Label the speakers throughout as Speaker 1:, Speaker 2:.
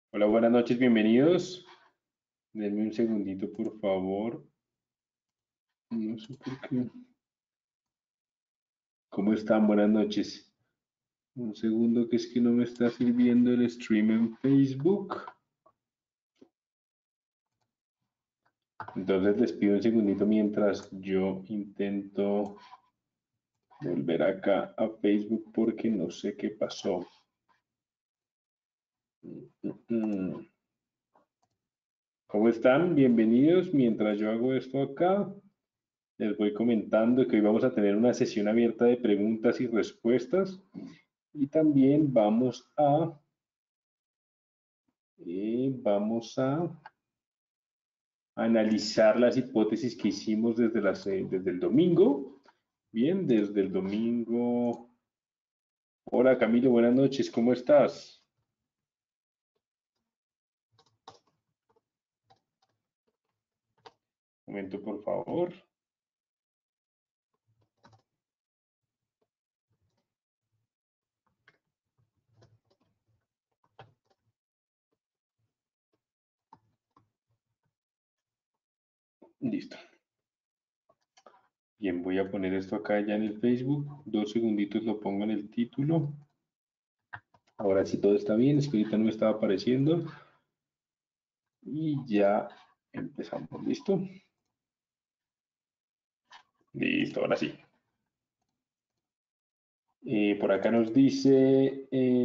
Speaker 1: Hola, buenas noches, bienvenidos. Denme un segundito, por favor. No sé por qué. ¿Cómo están? Buenas noches. Un segundo, que es que no me está sirviendo el stream en Facebook. Entonces les pido un segundito mientras yo intento volver acá a Facebook porque no sé qué pasó. ¿Cómo están? Bienvenidos. Mientras yo hago esto acá, les voy comentando que hoy vamos a tener una sesión abierta de preguntas y respuestas. Y también vamos a analizar las hipótesis que hicimos desde el domingo. Bien, desde el domingo. Hola Camilo, buenas noches, ¿cómo estás? Un momento, por favor. Listo. Bien, voy a poner esto acá ya en el Facebook. 2 segunditos lo pongo en el título. Ahora sí todo está bien, es que ahorita no me estaba apareciendo. Y ya empezamos, ¿listo? Listo, ahora sí. Por acá nos dice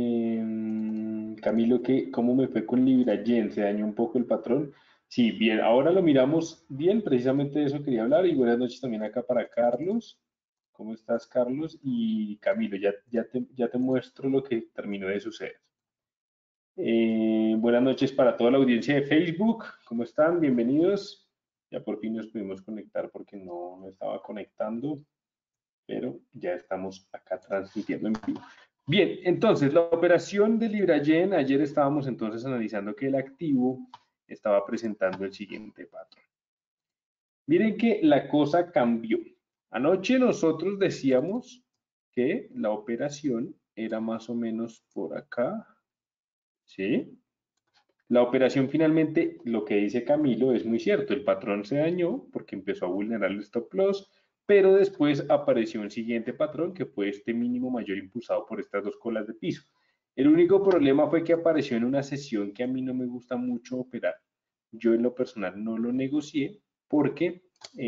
Speaker 1: Camilo que cómo me fue con LibraGen, se dañó un poco el patrón. Sí, bien, ahora lo miramos bien, precisamente de eso quería hablar. Y buenas noches también acá para Carlos. ¿Cómo estás, Carlos? Y Camilo, ya te muestro lo que terminó de suceder. Buenas noches para toda la audiencia de Facebook. ¿Cómo están? Bienvenidos. Ya por fin nos pudimos conectar porque no me estaba conectando, pero ya estamos acá transmitiendo en vivo. Bien, entonces la operación de LibraGen, ayer estábamos entonces analizando que el activo estaba presentando el siguiente patrón. Miren que la cosa cambió. Anoche nosotros decíamos que la operación era más o menos por acá, ¿sí? La operación finalmente, lo que dice Camilo es muy cierto, el patrón se dañó porque empezó a vulnerar el stop loss, pero después apareció un siguiente patrón que fue este mínimo mayor impulsado por estas dos colas de piso. El único problema fue que apareció en una sesión que a mí no me gusta mucho operar. Yo en lo personal no lo negocié porque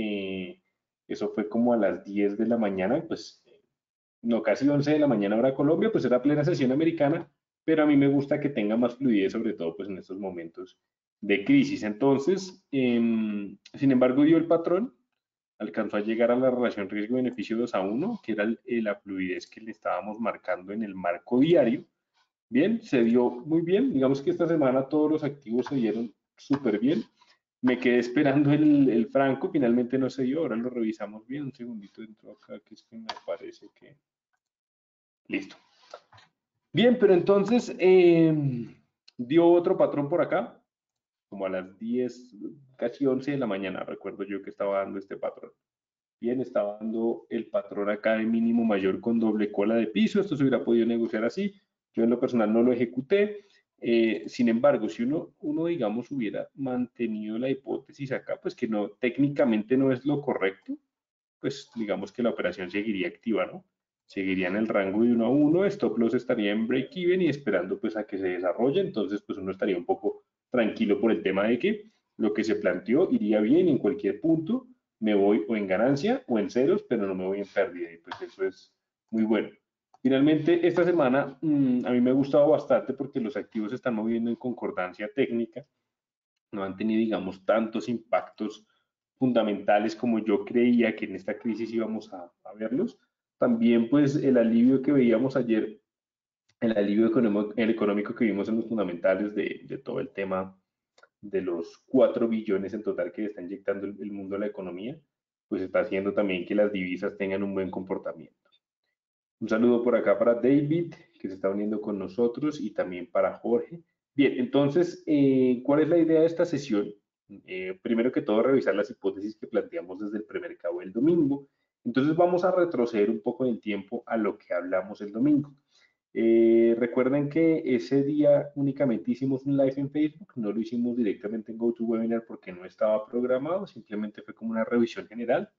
Speaker 1: eso fue como a las 10 de la mañana, pues no, casi 11 de la mañana hora Colombia, pues era plena sesión americana, pero a mí me gusta que tenga más fluidez, sobre todo pues en estos momentos de crisis. Entonces, sin embargo, dio el patrón, alcanzó a llegar a la relación riesgo-beneficio 2-1, que era la fluidez que le estábamos marcando en el marco diario. Bien, se dio muy bien. Digamos que esta semana todos los activos se dieron súper bien. Me quedé esperando el franco, finalmente no se dio, ahora lo revisamos bien. Un segundito dentro acá, que es que me parece que... Listo. Bien, pero entonces dio otro patrón por acá, como a las 10, casi 11 de la mañana, recuerdo yo que estaba dando este patrón. Bien, estaba dando el patrón acá de mínimo mayor con doble cola de piso, esto se hubiera podido negociar así, yo en lo personal no lo ejecuté. Sin embargo, si uno, digamos, hubiera mantenido la hipótesis acá, pues que no, técnicamente no es lo correcto, pues digamos que la operación seguiría activa, ¿no? Seguiría en el rango de 1-1, stop loss estaría en break-even y esperando pues a que se desarrolle, entonces pues uno estaría un poco tranquilo por el tema de que lo que se planteó iría bien en cualquier punto, me voy o en ganancia o en ceros, pero no me voy en pérdida y pues eso es muy bueno. Finalmente, esta semana a mí me ha gustado bastante porque los activos se están moviendo en concordancia técnica, no han tenido, digamos, tantos impactos fundamentales como yo creía que en esta crisis íbamos a verlos. También, pues, el alivio que veíamos ayer, el alivio económico que vimos en los fundamentales de todo el tema de los 4 billones en total que está inyectando el mundo a la economía, pues está haciendo también que las divisas tengan un buen comportamiento. Un saludo por acá para David, que se está uniendo con nosotros, y también para Jorge. Bien, entonces, ¿cuál es la idea de esta sesión? Primero que todo, revisar las hipótesis que planteamos desde el premercado el domingo. Entonces, vamos a retroceder un poco en el tiempo a lo que hablamos el domingo. Recuerden que ese día únicamente hicimos un live en Facebook, no lo hicimos directamente en GoToWebinar porque no estaba programado, simplemente fue como una revisión general.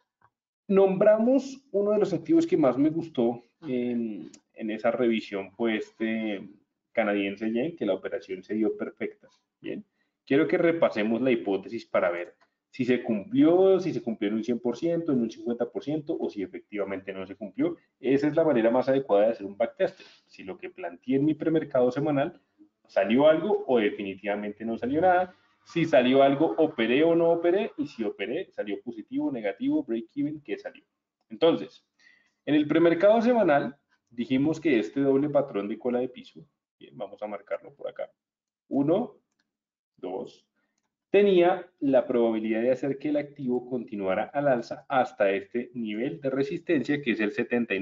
Speaker 1: Nombramos uno de los activos que más me gustó en esa revisión, fue este canadiense yen, que la operación se dio perfecta. Bien, quiero que repasemos la hipótesis para ver si se cumplió en un 100%, en un 50% o si efectivamente no se cumplió. Esa es la manera más adecuada de hacer un backtester. Si lo que planteé en mi premercado semanal salió algo o definitivamente no salió nada. Si salió algo, operé o no operé, y si operé, salió positivo, negativo, break-even, ¿qué salió? Entonces, en el premercado semanal dijimos que este doble patrón de cola de piso, bien, vamos a marcarlo por acá, 1, 2, tenía la probabilidad de hacer que el activo continuara al alza hasta este nivel de resistencia que es el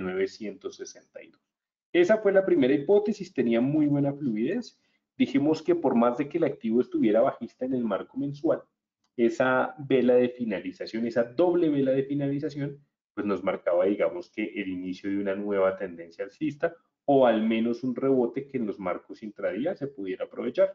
Speaker 1: 79,162. Esa fue la primera hipótesis, tenía muy buena fluidez. Dijimos que por más de que el activo estuviera bajista en el marco mensual, esa vela de finalización, esa doble vela de finalización, pues nos marcaba, digamos, que el inicio de una nueva tendencia alcista o al menos un rebote que en los marcos intradía se pudiera aprovechar.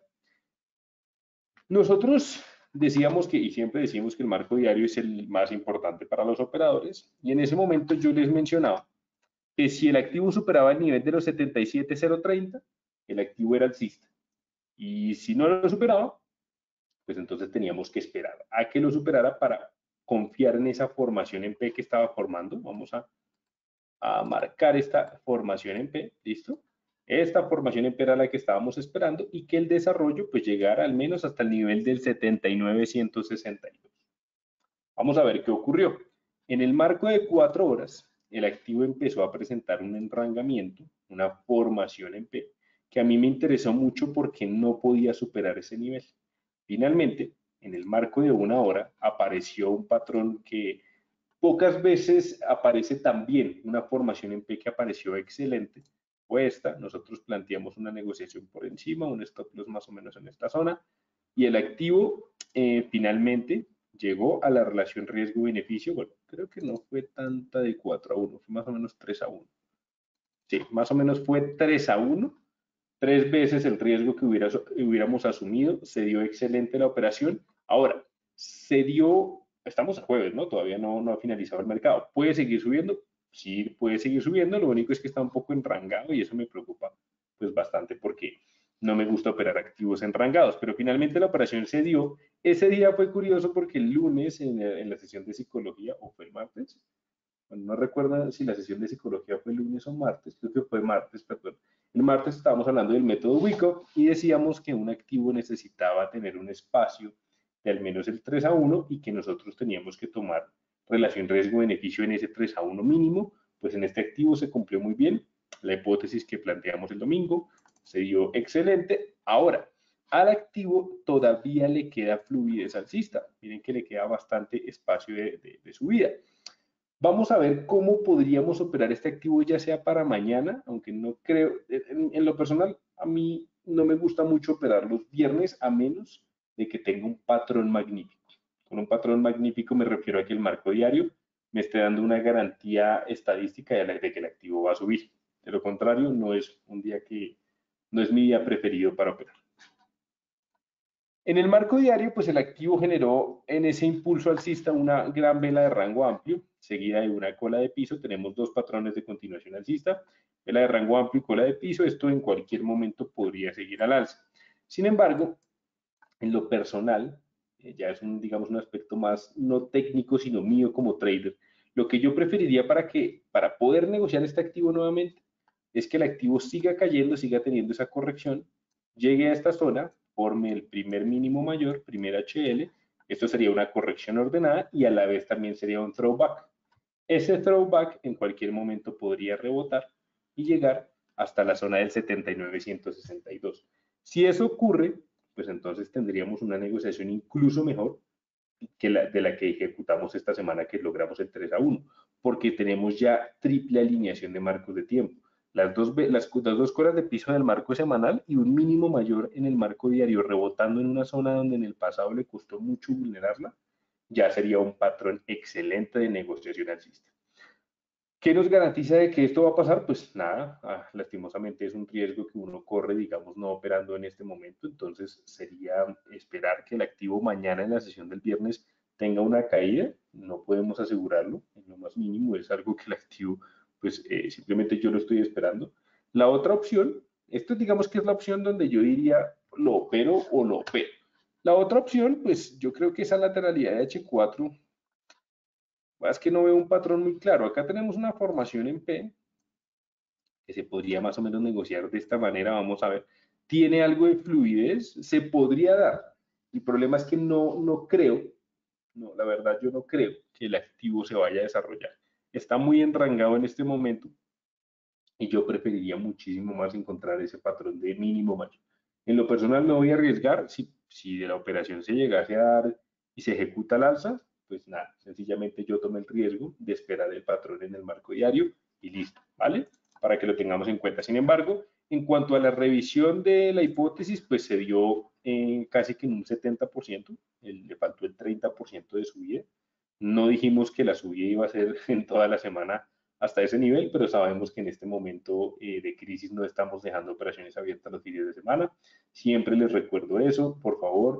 Speaker 1: Nosotros decíamos que, y siempre decimos que el marco diario es el más importante para los operadores, y en ese momento yo les mencionaba que si el activo superaba el nivel de los 77,030, el activo era alcista. Y si no lo superaba, pues entonces teníamos que esperar a que lo superara para confiar en esa formación en P que estaba formando. Vamos a marcar esta formación en P, ¿listo? Esta formación en P era la que estábamos esperando y que el desarrollo pues llegara al menos hasta el nivel del 79,162. Vamos a ver qué ocurrió. En el marco de 4 horas, el activo empezó a presentar un enrangamiento, una formación en P, que a mí me interesó mucho porque no podía superar ese nivel. Finalmente, en el marco de 1 hora, apareció un patrón que pocas veces aparece tan bien, una formación en P que apareció excelente. Fue esta, nosotros planteamos una negociación por encima, un stop loss más o menos en esta zona, y el activo finalmente llegó a la relación riesgo-beneficio. Bueno, creo que no fue tanta de 4-1, fue más o menos 3-1. Sí, más o menos fue 3-1, 3 veces el riesgo que hubiéramos asumido, se dio excelente la operación. Ahora, se dio, estamos a jueves, ¿no? Todavía no ha finalizado el mercado. ¿Puede seguir subiendo? Sí, puede seguir subiendo, lo único es que está un poco enrangado y eso me preocupa pues bastante porque no me gusta operar activos enrangados, pero finalmente la operación se dio. Ese día fue curioso porque el lunes en la sesión de psicología, o fue el martes, no recuerdo si la sesión de psicología fue lunes o martes, creo que fue martes, perdón. El martes estábamos hablando del método Wyckoff y decíamos que un activo necesitaba tener un espacio de al menos el 3-1 y que nosotros teníamos que tomar relación riesgo-beneficio en ese 3-1 mínimo. Pues en este activo se cumplió muy bien la hipótesis que planteamos el domingo, se dio excelente. Ahora, al activo todavía le queda fluidez alcista. Miren que le queda bastante espacio de subida. Vamos a ver cómo podríamos operar este activo ya sea para mañana, aunque no creo, en lo personal, a mí no me gusta mucho operar los viernes a menos de que tenga un patrón magnífico. Con un patrón magnífico me refiero a que el marco diario me esté dando una garantía estadística de que el activo va a subir. De lo contrario, no es un día que, no es mi día preferido para operar. En el marco diario, pues el activo generó en ese impulso alcista una gran vela de rango amplio, seguida de una cola de piso. Tenemos dos patrones de continuación alcista, vela de rango amplio y cola de piso. Esto en cualquier momento podría seguir al alza. Sin embargo, en lo personal, ya es un, digamos, un aspecto más no técnico, sino mío como trader, lo que yo preferiría para poder negociar este activo nuevamente es que el activo siga cayendo, siga teniendo esa corrección, llegue a esta zona, forme el primer mínimo mayor, primer HL, esto sería una corrección ordenada y a la vez también sería un throwback. Ese throwback en cualquier momento podría rebotar y llegar hasta la zona del 79,162. Si eso ocurre, pues entonces tendríamos una negociación incluso mejor que de la que ejecutamos esta semana, que logramos el 3-1, porque tenemos ya triple alineación de marcos de tiempo. Las dos colas de piso del marco semanal y un mínimo mayor en el marco diario, rebotando en una zona donde en el pasado le costó mucho vulnerarla, ya sería un patrón excelente de negociación alcista. ¿Qué nos garantiza de que esto va a pasar? Pues nada, lastimosamente es un riesgo que uno corre, digamos, no operando en este momento, entonces sería esperar que el activo mañana en la sesión del viernes tenga una caída, no podemos asegurarlo, en lo más mínimo es algo que el activo, pues simplemente yo lo estoy esperando. La otra opción, esto digamos que es la opción donde yo diría lo opero o lo opero. La otra opción, pues yo creo que esa lateralidad de H4 es que no veo un patrón muy claro. Acá tenemos una formación en P que se podría más o menos negociar de esta manera. Vamos a ver. Tiene algo de fluidez, se podría dar. El problema es que no creo, no, la verdad yo no creo que el activo se vaya a desarrollar. Está muy enrangado en este momento y yo preferiría muchísimo más encontrar ese patrón de mínimo mayor. En lo personal me voy a arriesgar, si de la operación se llegase a dar y se ejecuta al alza, pues nada, sencillamente yo tomé el riesgo de esperar el patrón en el marco diario y listo, ¿vale? Para que lo tengamos en cuenta. Sin embargo, en cuanto a la revisión de la hipótesis, pues se dio casi que en un 70%, le faltó el 30% de subida. No dijimos que la subida iba a ser en toda la semana hasta ese nivel, pero sabemos que en este momento de crisis no estamos dejando operaciones abiertas los fines de semana. Siempre les recuerdo eso, por favor.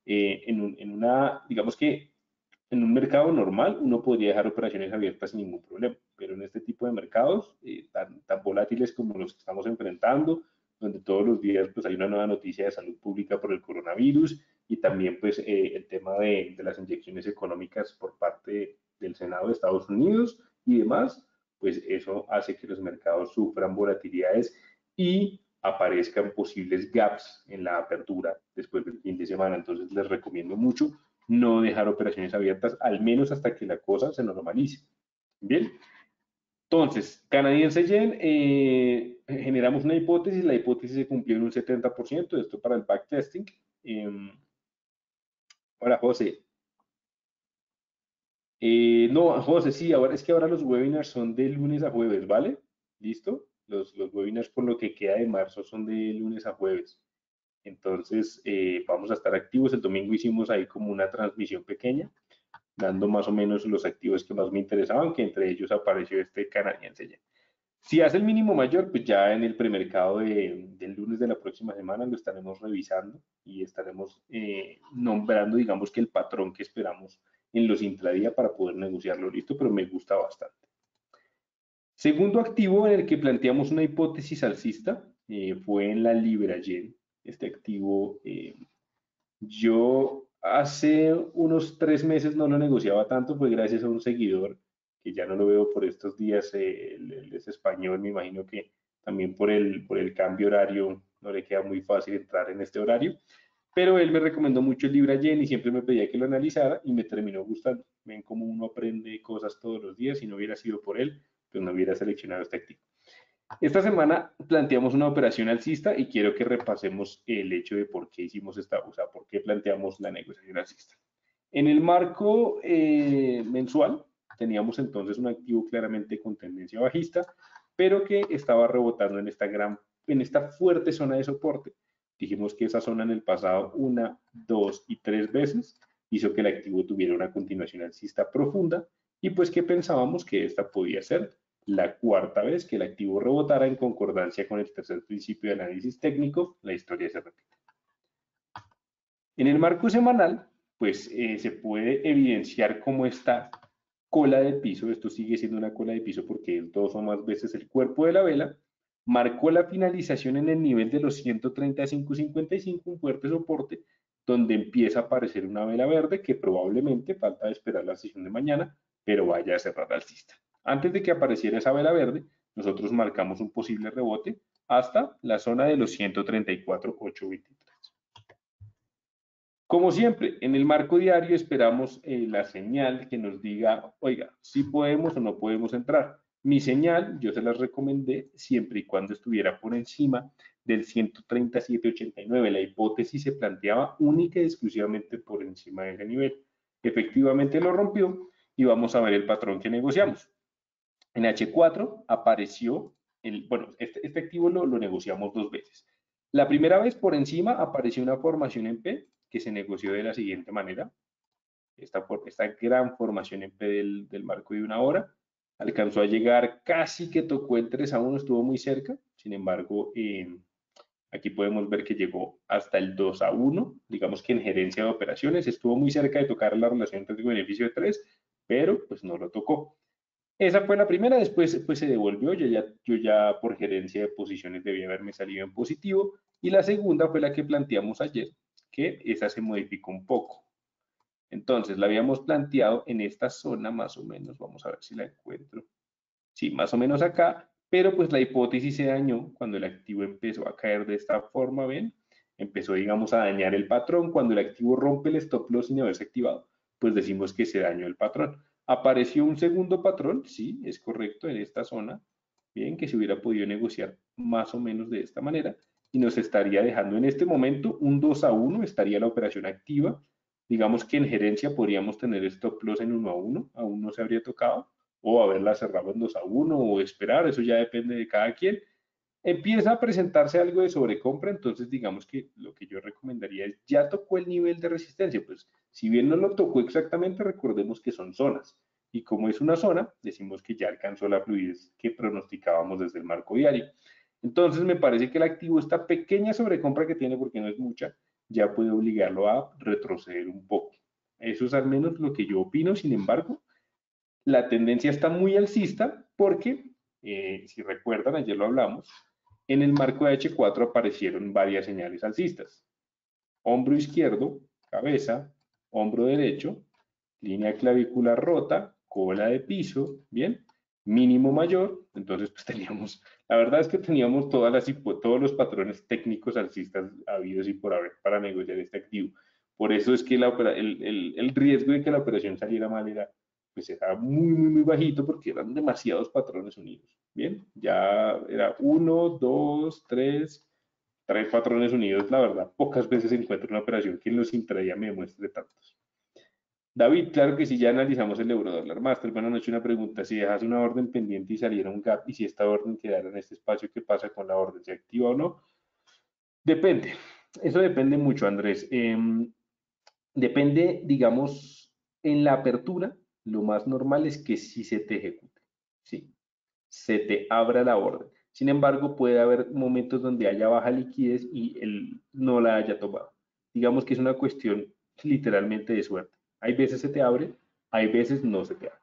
Speaker 1: Digamos que en un mercado normal uno podría dejar operaciones abiertas sin ningún problema, pero en este tipo de mercados tan volátiles como los que estamos enfrentando, donde todos los días pues hay una nueva noticia de salud pública por el coronavirus y también pues el tema de las inyecciones económicas por parte del Senado de Estados Unidos y demás, pues eso hace que los mercados sufran volatilidades y aparezcan posibles gaps en la apertura después del fin de semana. Entonces les recomiendo mucho no dejar operaciones abiertas, al menos hasta que la cosa se normalice. Bien, entonces, canadiense yen, generamos una hipótesis, la hipótesis se cumplió en un 70%, esto para el backtesting. Ahora, José. No, José, sí, ahora es que ahora los webinars son de lunes a jueves, ¿vale? ¿Listo? Los webinars por lo que queda de marzo son de lunes a jueves. Entonces, vamos a estar activos. El domingo hicimos ahí como una transmisión pequeña, dando más o menos los activos que más me interesaban, que entre ellos apareció este canadiense ya. Si hace el mínimo mayor, pues ya en el premercado del lunes de la próxima semana lo estaremos revisando y estaremos nombrando, digamos que el patrón que esperamos en los intradía para poder negociarlo, listo, pero me gusta bastante. Segundo activo en el que planteamos una hipótesis alcista fue en la Libra Yen. Este activo yo hace unos 3 meses no lo negociaba tanto, pues gracias a un seguidor que ya no lo veo por estos días, él es español, me imagino que también por el cambio horario no le queda muy fácil entrar en este horario, pero él me recomendó mucho el Libra Yen y siempre me pedía que lo analizara y me terminó gustando. Ven cómo uno aprende cosas todos los días, si no hubiera sido por él, pues no hubiera seleccionado este activo. Esta semana planteamos una operación alcista y quiero que repasemos el hecho de por qué hicimos o sea, por qué planteamos la negociación alcista. En el marco mensual teníamos entonces un activo claramente con tendencia bajista, pero que estaba rebotando en esta fuerte zona de soporte. Dijimos que esa zona en el pasado 1, 2 y 3 veces hizo que el activo tuviera una continuación alcista profunda y pues que pensábamos que esta podía ser la cuarta vez que el activo rebotara en concordancia con el tercer principio de análisis técnico, la historia se repite. En el marco semanal, pues se puede evidenciar cómo esta cola de piso, esto sigue siendo una cola de piso porque es 2 o más veces el cuerpo de la vela, marcó la finalización en el nivel de los 135.55, un fuerte soporte, donde empieza a aparecer una vela verde que probablemente falta de esperar la sesión de mañana, pero vaya a cerrar alcista. Antes de que apareciera esa vela verde, nosotros marcamos un posible rebote hasta la zona de los 134.823. Como siempre, en el marco diario esperamos la señal que nos diga, oiga, si podemos o no podemos entrar. Mi señal, yo se las recomendé siempre y cuando estuviera por encima del 137.89. La hipótesis se planteaba única y exclusivamente por encima de ese nivel. Efectivamente lo rompió y vamos a ver el patrón que negociamos. En H4 apareció, bueno, este activo lo negociamos 2 veces. La primera vez por encima apareció una formación en P que se negoció de la siguiente manera. Esta gran formación en P del marco de 1 hora alcanzó a llegar, casi que tocó el 3-1, estuvo muy cerca. Sin embargo, aquí podemos ver que llegó hasta el 2-1, digamos que en gerencia de operaciones estuvo muy cerca de tocar la relación riesgo-beneficio de 3, pero pues no lo tocó. Esa fue la primera, después pues se devolvió, yo ya por gerencia de posiciones debía haberme salido en positivo, y la segunda fue la que planteamos ayer, que esa se modificó un poco. Entonces la habíamos planteado en esta zona más o menos, vamos a ver si la encuentro. Sí, más o menos acá, pero pues la hipótesis se dañó cuando el activo empezó a caer de esta forma, ¿ven? Empezó, digamos, a dañar el patrón. Cuando el activo rompe el stop loss sin haberse activado, pues decimos que se dañó el patrón. ¿Apareció un segundo patrón? Sí, es correcto, en esta zona. Bien, que se hubiera podido negociar más o menos de esta manera y nos estaría dejando en este momento un 2-1, estaría la operación activa. Digamos que en gerencia podríamos tener stop loss en 1-1, aún no se habría tocado, o haberla cerrado en 2-1 o esperar, eso ya depende de cada quien. Empieza a presentarse algo de sobrecompra, entonces digamos que lo que yo recomendaría es, ya tocó el nivel de resistencia, pues si bien no lo tocó exactamente, recordemos que son zonas, y como es una zona, decimos que ya alcanzó la fluidez que pronosticábamos desde el marco diario. Entonces me parece que el activo, esta pequeña sobrecompra que tiene, porque no es mucha, ya puede obligarlo a retroceder un poco. Eso es al menos lo que yo opino. Sin embargo, la tendencia está muy alcista porque, si recuerdan, ayer lo hablamos, en el marco de H4 aparecieron varias señales alcistas. Hombro izquierdo, cabeza, hombro derecho, línea clavicular rota, cola de piso, ¿bien? Mínimo mayor, entonces pues teníamos, la verdad es que teníamos todos los patrones técnicos alcistas habidos y por haber para negociar este activo. Por eso es que el riesgo de que la operación saliera mal era muy bajito porque eran demasiados patrones unidos. Bien, ya era uno, dos, tres patrones unidos. La verdad, pocas veces encuentro una operación que en los intradía me muestre tantos. David, claro que sí, ya analizamos el euro dólar master. Buenas noches, una pregunta. Si dejas una orden pendiente y saliera un gap y si esta orden quedara en este espacio, ¿qué pasa con la orden? ¿Se activa o no? Depende. Eso depende mucho, Andrés. Depende, digamos, en la apertura, lo más normal es que sí se te ejecute. Sí, se te abra la orden. Sin embargo, puede haber momentos donde haya baja liquidez y él no la haya tomado. Digamos que es una cuestión literalmente de suerte. Hay veces se te abre, hay veces no se te abre.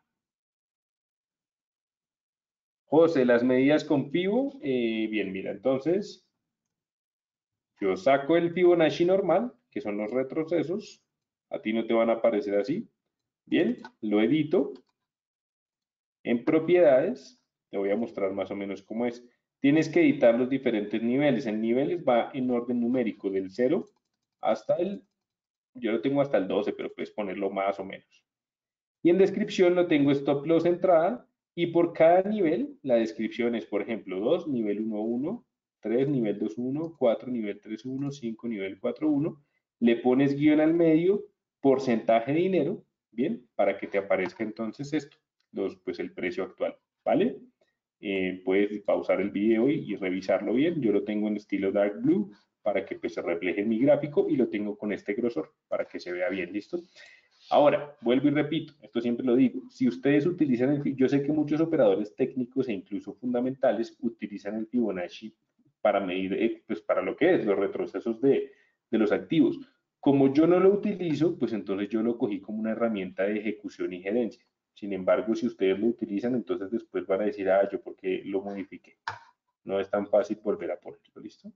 Speaker 1: José, las medidas con Fibo, bien, mira, entonces yo saco el Fibonacci normal, que son los retrocesos, a ti no te van a aparecer así, bien, lo edito, en propiedades, te voy a mostrar más o menos cómo es. Tienes que editar los diferentes niveles. En niveles va en orden numérico, del 0 hasta yo lo tengo hasta el 12, pero puedes ponerlo más o menos. Y en descripción lo tengo stop loss entrada, y por cada nivel, la descripción es, por ejemplo, 2, nivel 1.1, 3, nivel 2.1, 4, nivel 3.1, 5, nivel 4.1. Le pones guión al medio, porcentaje de dinero, bien, para que te aparezca entonces esto, pues el precio actual, ¿vale? Puedes pausar el video y revisarlo bien. Yo lo tengo en estilo dark blue para que pues, se refleje en mi gráfico y lo tengo con este grosor para que se vea bien, ¿listo? Ahora, vuelvo y repito, esto siempre lo digo, si ustedes utilizan yo sé que muchos operadores técnicos e incluso fundamentales utilizan el Fibonacci para medir, pues para lo que es, los retrocesos de los activos. Como yo no lo utilizo, pues entonces yo lo cogí como una herramienta de ejecución y gerencia. Sin embargo, si ustedes lo utilizan, entonces después van a decir, ah, yo porque lo modifiqué. No es tan fácil volver a ponerlo, ¿listo?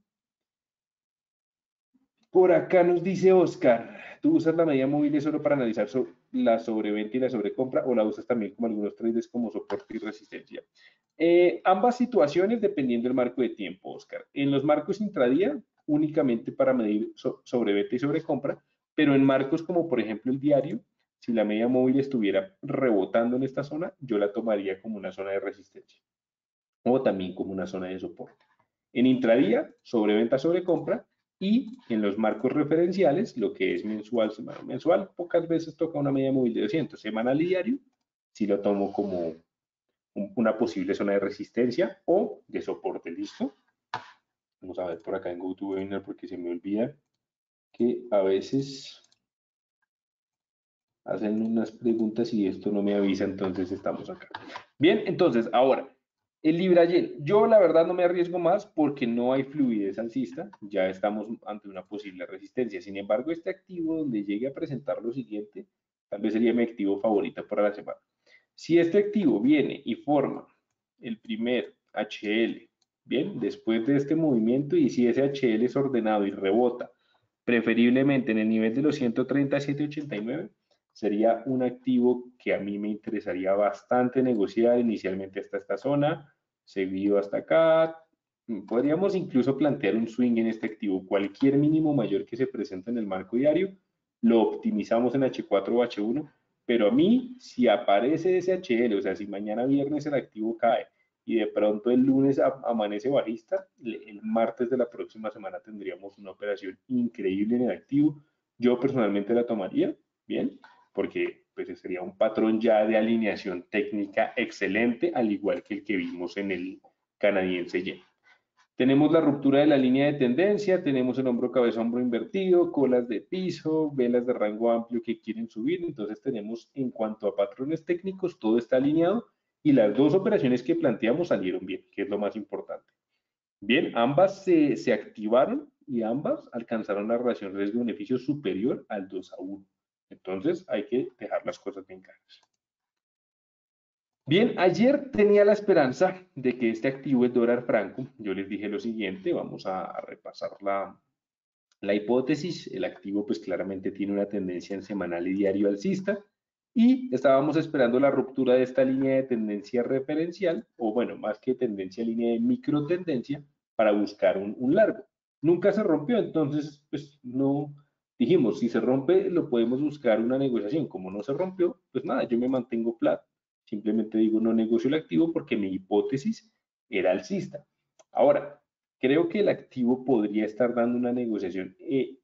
Speaker 1: Por acá nos dice Oscar, ¿tú usas la medida móvil solo para analizar la sobreventa y la sobrecompra o la usas también como algunos traders como soporte y resistencia? Ambas situaciones dependiendo del marco de tiempo, Oscar. En los marcos intradía, únicamente para medir sobreventa y sobrecompra, pero en marcos como por ejemplo el diario, si la media móvil estuviera rebotando en esta zona, yo la tomaría como una zona de resistencia o también como una zona de soporte. En intradía, sobreventa, sobrecompra, y en los marcos referenciales, lo que es mensual, semanal, mensual, pocas veces toca una media móvil de 200, semanal y diario, si lo tomo como una posible zona de resistencia o de soporte, ¿listo? Vamos a ver por acá en GoToWebinar porque se me olvida que a veces hacen unas preguntas y esto no me avisa, entonces estamos acá. Bien, entonces, ahora, el Librayel, yo la verdad no me arriesgo más porque no hay fluidez alcista, ya estamos ante una posible resistencia. Sin embargo, este activo donde llegue a presentar lo siguiente, tal vez sería mi activo favorito para la semana. Si este activo viene y forma el primer HL, bien, después de este movimiento y si ese HL es ordenado y rebota, preferiblemente en el nivel de los 137.89, sería un activo que a mí me interesaría bastante negociar inicialmente hasta esta zona, seguido hasta acá. Podríamos incluso plantear un swing en este activo. Cualquier mínimo mayor que se presente en el marco diario, lo optimizamos en H4 o H1, pero a mí, si aparece ese HL, o sea, si mañana viernes el activo cae y de pronto el lunes amanece bajista, el martes de la próxima semana tendríamos una operación increíble en el activo. Yo personalmente la tomaría, bien, porque pues sería un patrón ya de alineación técnica excelente, al igual que el que vimos en el canadiense yen. Tenemos la ruptura de la línea de tendencia, tenemos el hombro cabeza hombro invertido, colas de piso, velas de rango amplio que quieren subir, entonces tenemos en cuanto a patrones técnicos, todo está alineado y las dos operaciones que planteamos salieron bien, que es lo más importante. Bien, ambas se activaron y ambas alcanzaron la relación riesgo-beneficio superior al 2-1. Entonces hay que dejar las cosas bien claras. Bien, ayer tenía la esperanza de que este activo, el dólar franco, yo les dije lo siguiente, vamos a repasar la hipótesis. El activo pues claramente tiene una tendencia en semanal y diario alcista y estábamos esperando la ruptura de esta línea de tendencia referencial, o bueno, más que tendencia, línea de micro tendencia para buscar un largo. Nunca se rompió, entonces pues no dijimos, si se rompe lo podemos buscar una negociación. Como no se rompió, pues nada, yo me mantengo flat. Simplemente digo no negocio el activo porque mi hipótesis era alcista. Ahora, creo que el activo podría estar dando una negociación.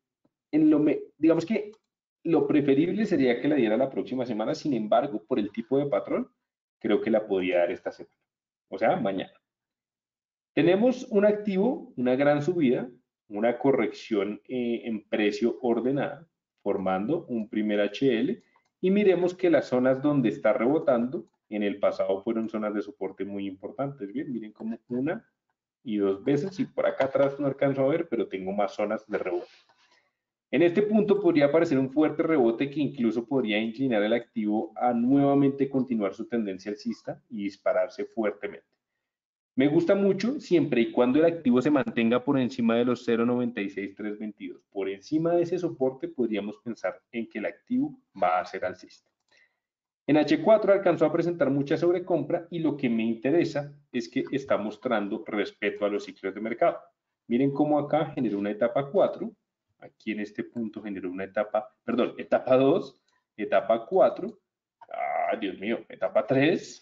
Speaker 1: Digamos que lo preferible sería que la diera la próxima semana, sin embargo, por el tipo de patrón, creo que la podría dar esta semana, o sea, mañana. Tenemos un activo, una gran subida, una corrección en precio ordenada, formando un primer HL, y miremos que las zonas donde está rebotando en el pasado fueron zonas de soporte muy importantes. Bien, miren como una y dos veces, y por acá atrás no alcanzo a ver, pero tengo más zonas de rebote. En este punto podría aparecer un fuerte rebote que incluso podría inclinar el activo a nuevamente continuar su tendencia alcista y dispararse fuertemente. Me gusta mucho siempre y cuando el activo se mantenga por encima de los 0.96322. Por encima de ese soporte podríamos pensar en que el activo va a ser alcista. En H4 alcanzó a presentar mucha sobrecompra y lo que me interesa es que está mostrando respeto a los ciclos de mercado. Miren cómo acá generó una etapa 4, aquí en este punto generó una etapa, perdón, etapa 2, etapa 4, Dios mío, etapa 3,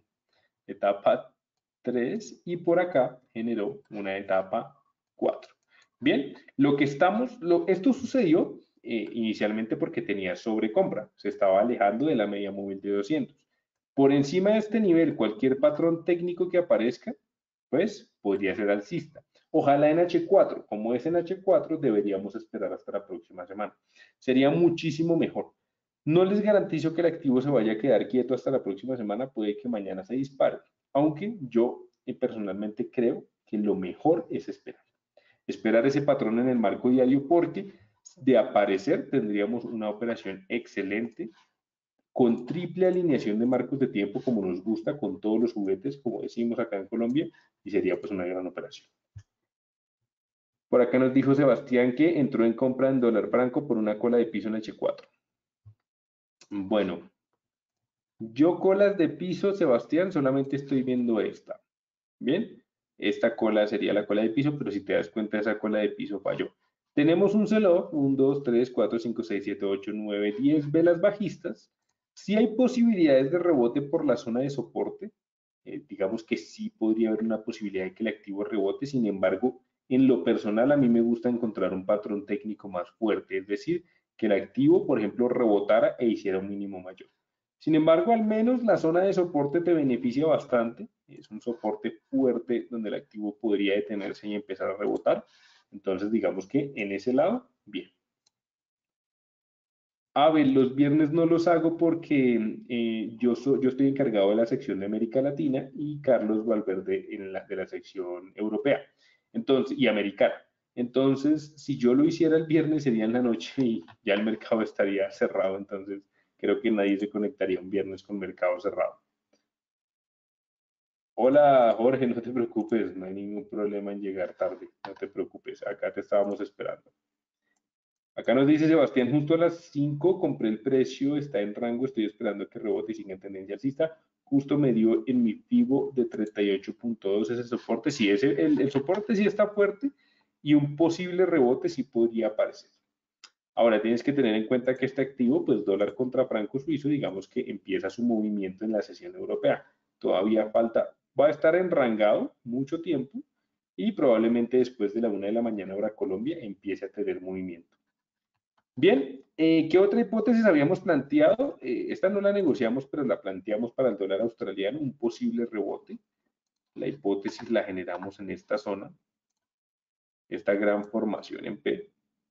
Speaker 1: etapa 3 y por acá generó una etapa 4. Bien, esto sucedió inicialmente porque tenía sobrecompra, se estaba alejando de la media móvil de 200. Por encima de este nivel, cualquier patrón técnico que aparezca, pues podría ser alcista. Ojalá en H4, como es en H4, deberíamos esperar hasta la próxima semana. Sería muchísimo mejor. No les garantizo que el activo se vaya a quedar quieto hasta la próxima semana, puede que mañana se dispare, aunque yo personalmente creo que lo mejor es esperar. Esperar ese patrón en el marco diario porque de aparecer tendríamos una operación excelente con triple alineación de marcos de tiempo como nos gusta, con todos los juguetes, como decimos acá en Colombia, y sería pues una gran operación. Por acá nos dijo Sebastián que entró en compra en dólar franco por una cola de piso en H4. Bueno, yo colas de piso, Sebastián, solamente estoy viendo esta. Bien, esta cola sería la cola de piso, pero si te das cuenta, esa cola de piso falló. Tenemos un sell-off, 1, 2, 3, 4, 5, 6, 7, 8, 9, 10 velas bajistas. Sí hay posibilidades de rebote por la zona de soporte. Digamos que sí podría haber una posibilidad de que el activo rebote. Sin embargo, en lo personal, a mí me gusta encontrar un patrón técnico más fuerte. Es decir, que el activo, por ejemplo, rebotara e hiciera un mínimo mayor. Sin embargo, al menos la zona de soporte te beneficia bastante. Es un soporte fuerte donde el activo podría detenerse y empezar a rebotar. Entonces, digamos que en ese lado, bien. A ver, los viernes no los hago porque yo estoy encargado de la sección de América Latina y Carlos Valverde de la sección europea, entonces, y americana. Entonces, si yo lo hiciera el viernes sería en la noche y ya el mercado estaría cerrado, entonces creo que nadie se conectaría un viernes con mercado cerrado. Hola Jorge, no te preocupes, no hay ningún problema en llegar tarde, no te preocupes, acá te estábamos esperando. Acá nos dice Sebastián, justo a las 5 compré el precio, está en rango, estoy esperando que rebote y siga en tendencia alcista. Justo me dio en mi FIBO de 38.2 ese soporte. Sí, el soporte sí está fuerte y un posible rebote sí podría aparecer. Ahora tienes que tener en cuenta que este activo, pues dólar contra franco suizo, digamos que empieza su movimiento en la sesión europea. Todavía falta, va a estar enrangado mucho tiempo y probablemente después de la 1 de la mañana hora Colombia empiece a tener movimiento. Bien, ¿qué otra hipótesis habíamos planteado? Esta no la negociamos, pero la planteamos para el dólar australiano, un posible rebote. La hipótesis la generamos en esta zona, esta gran formación en P.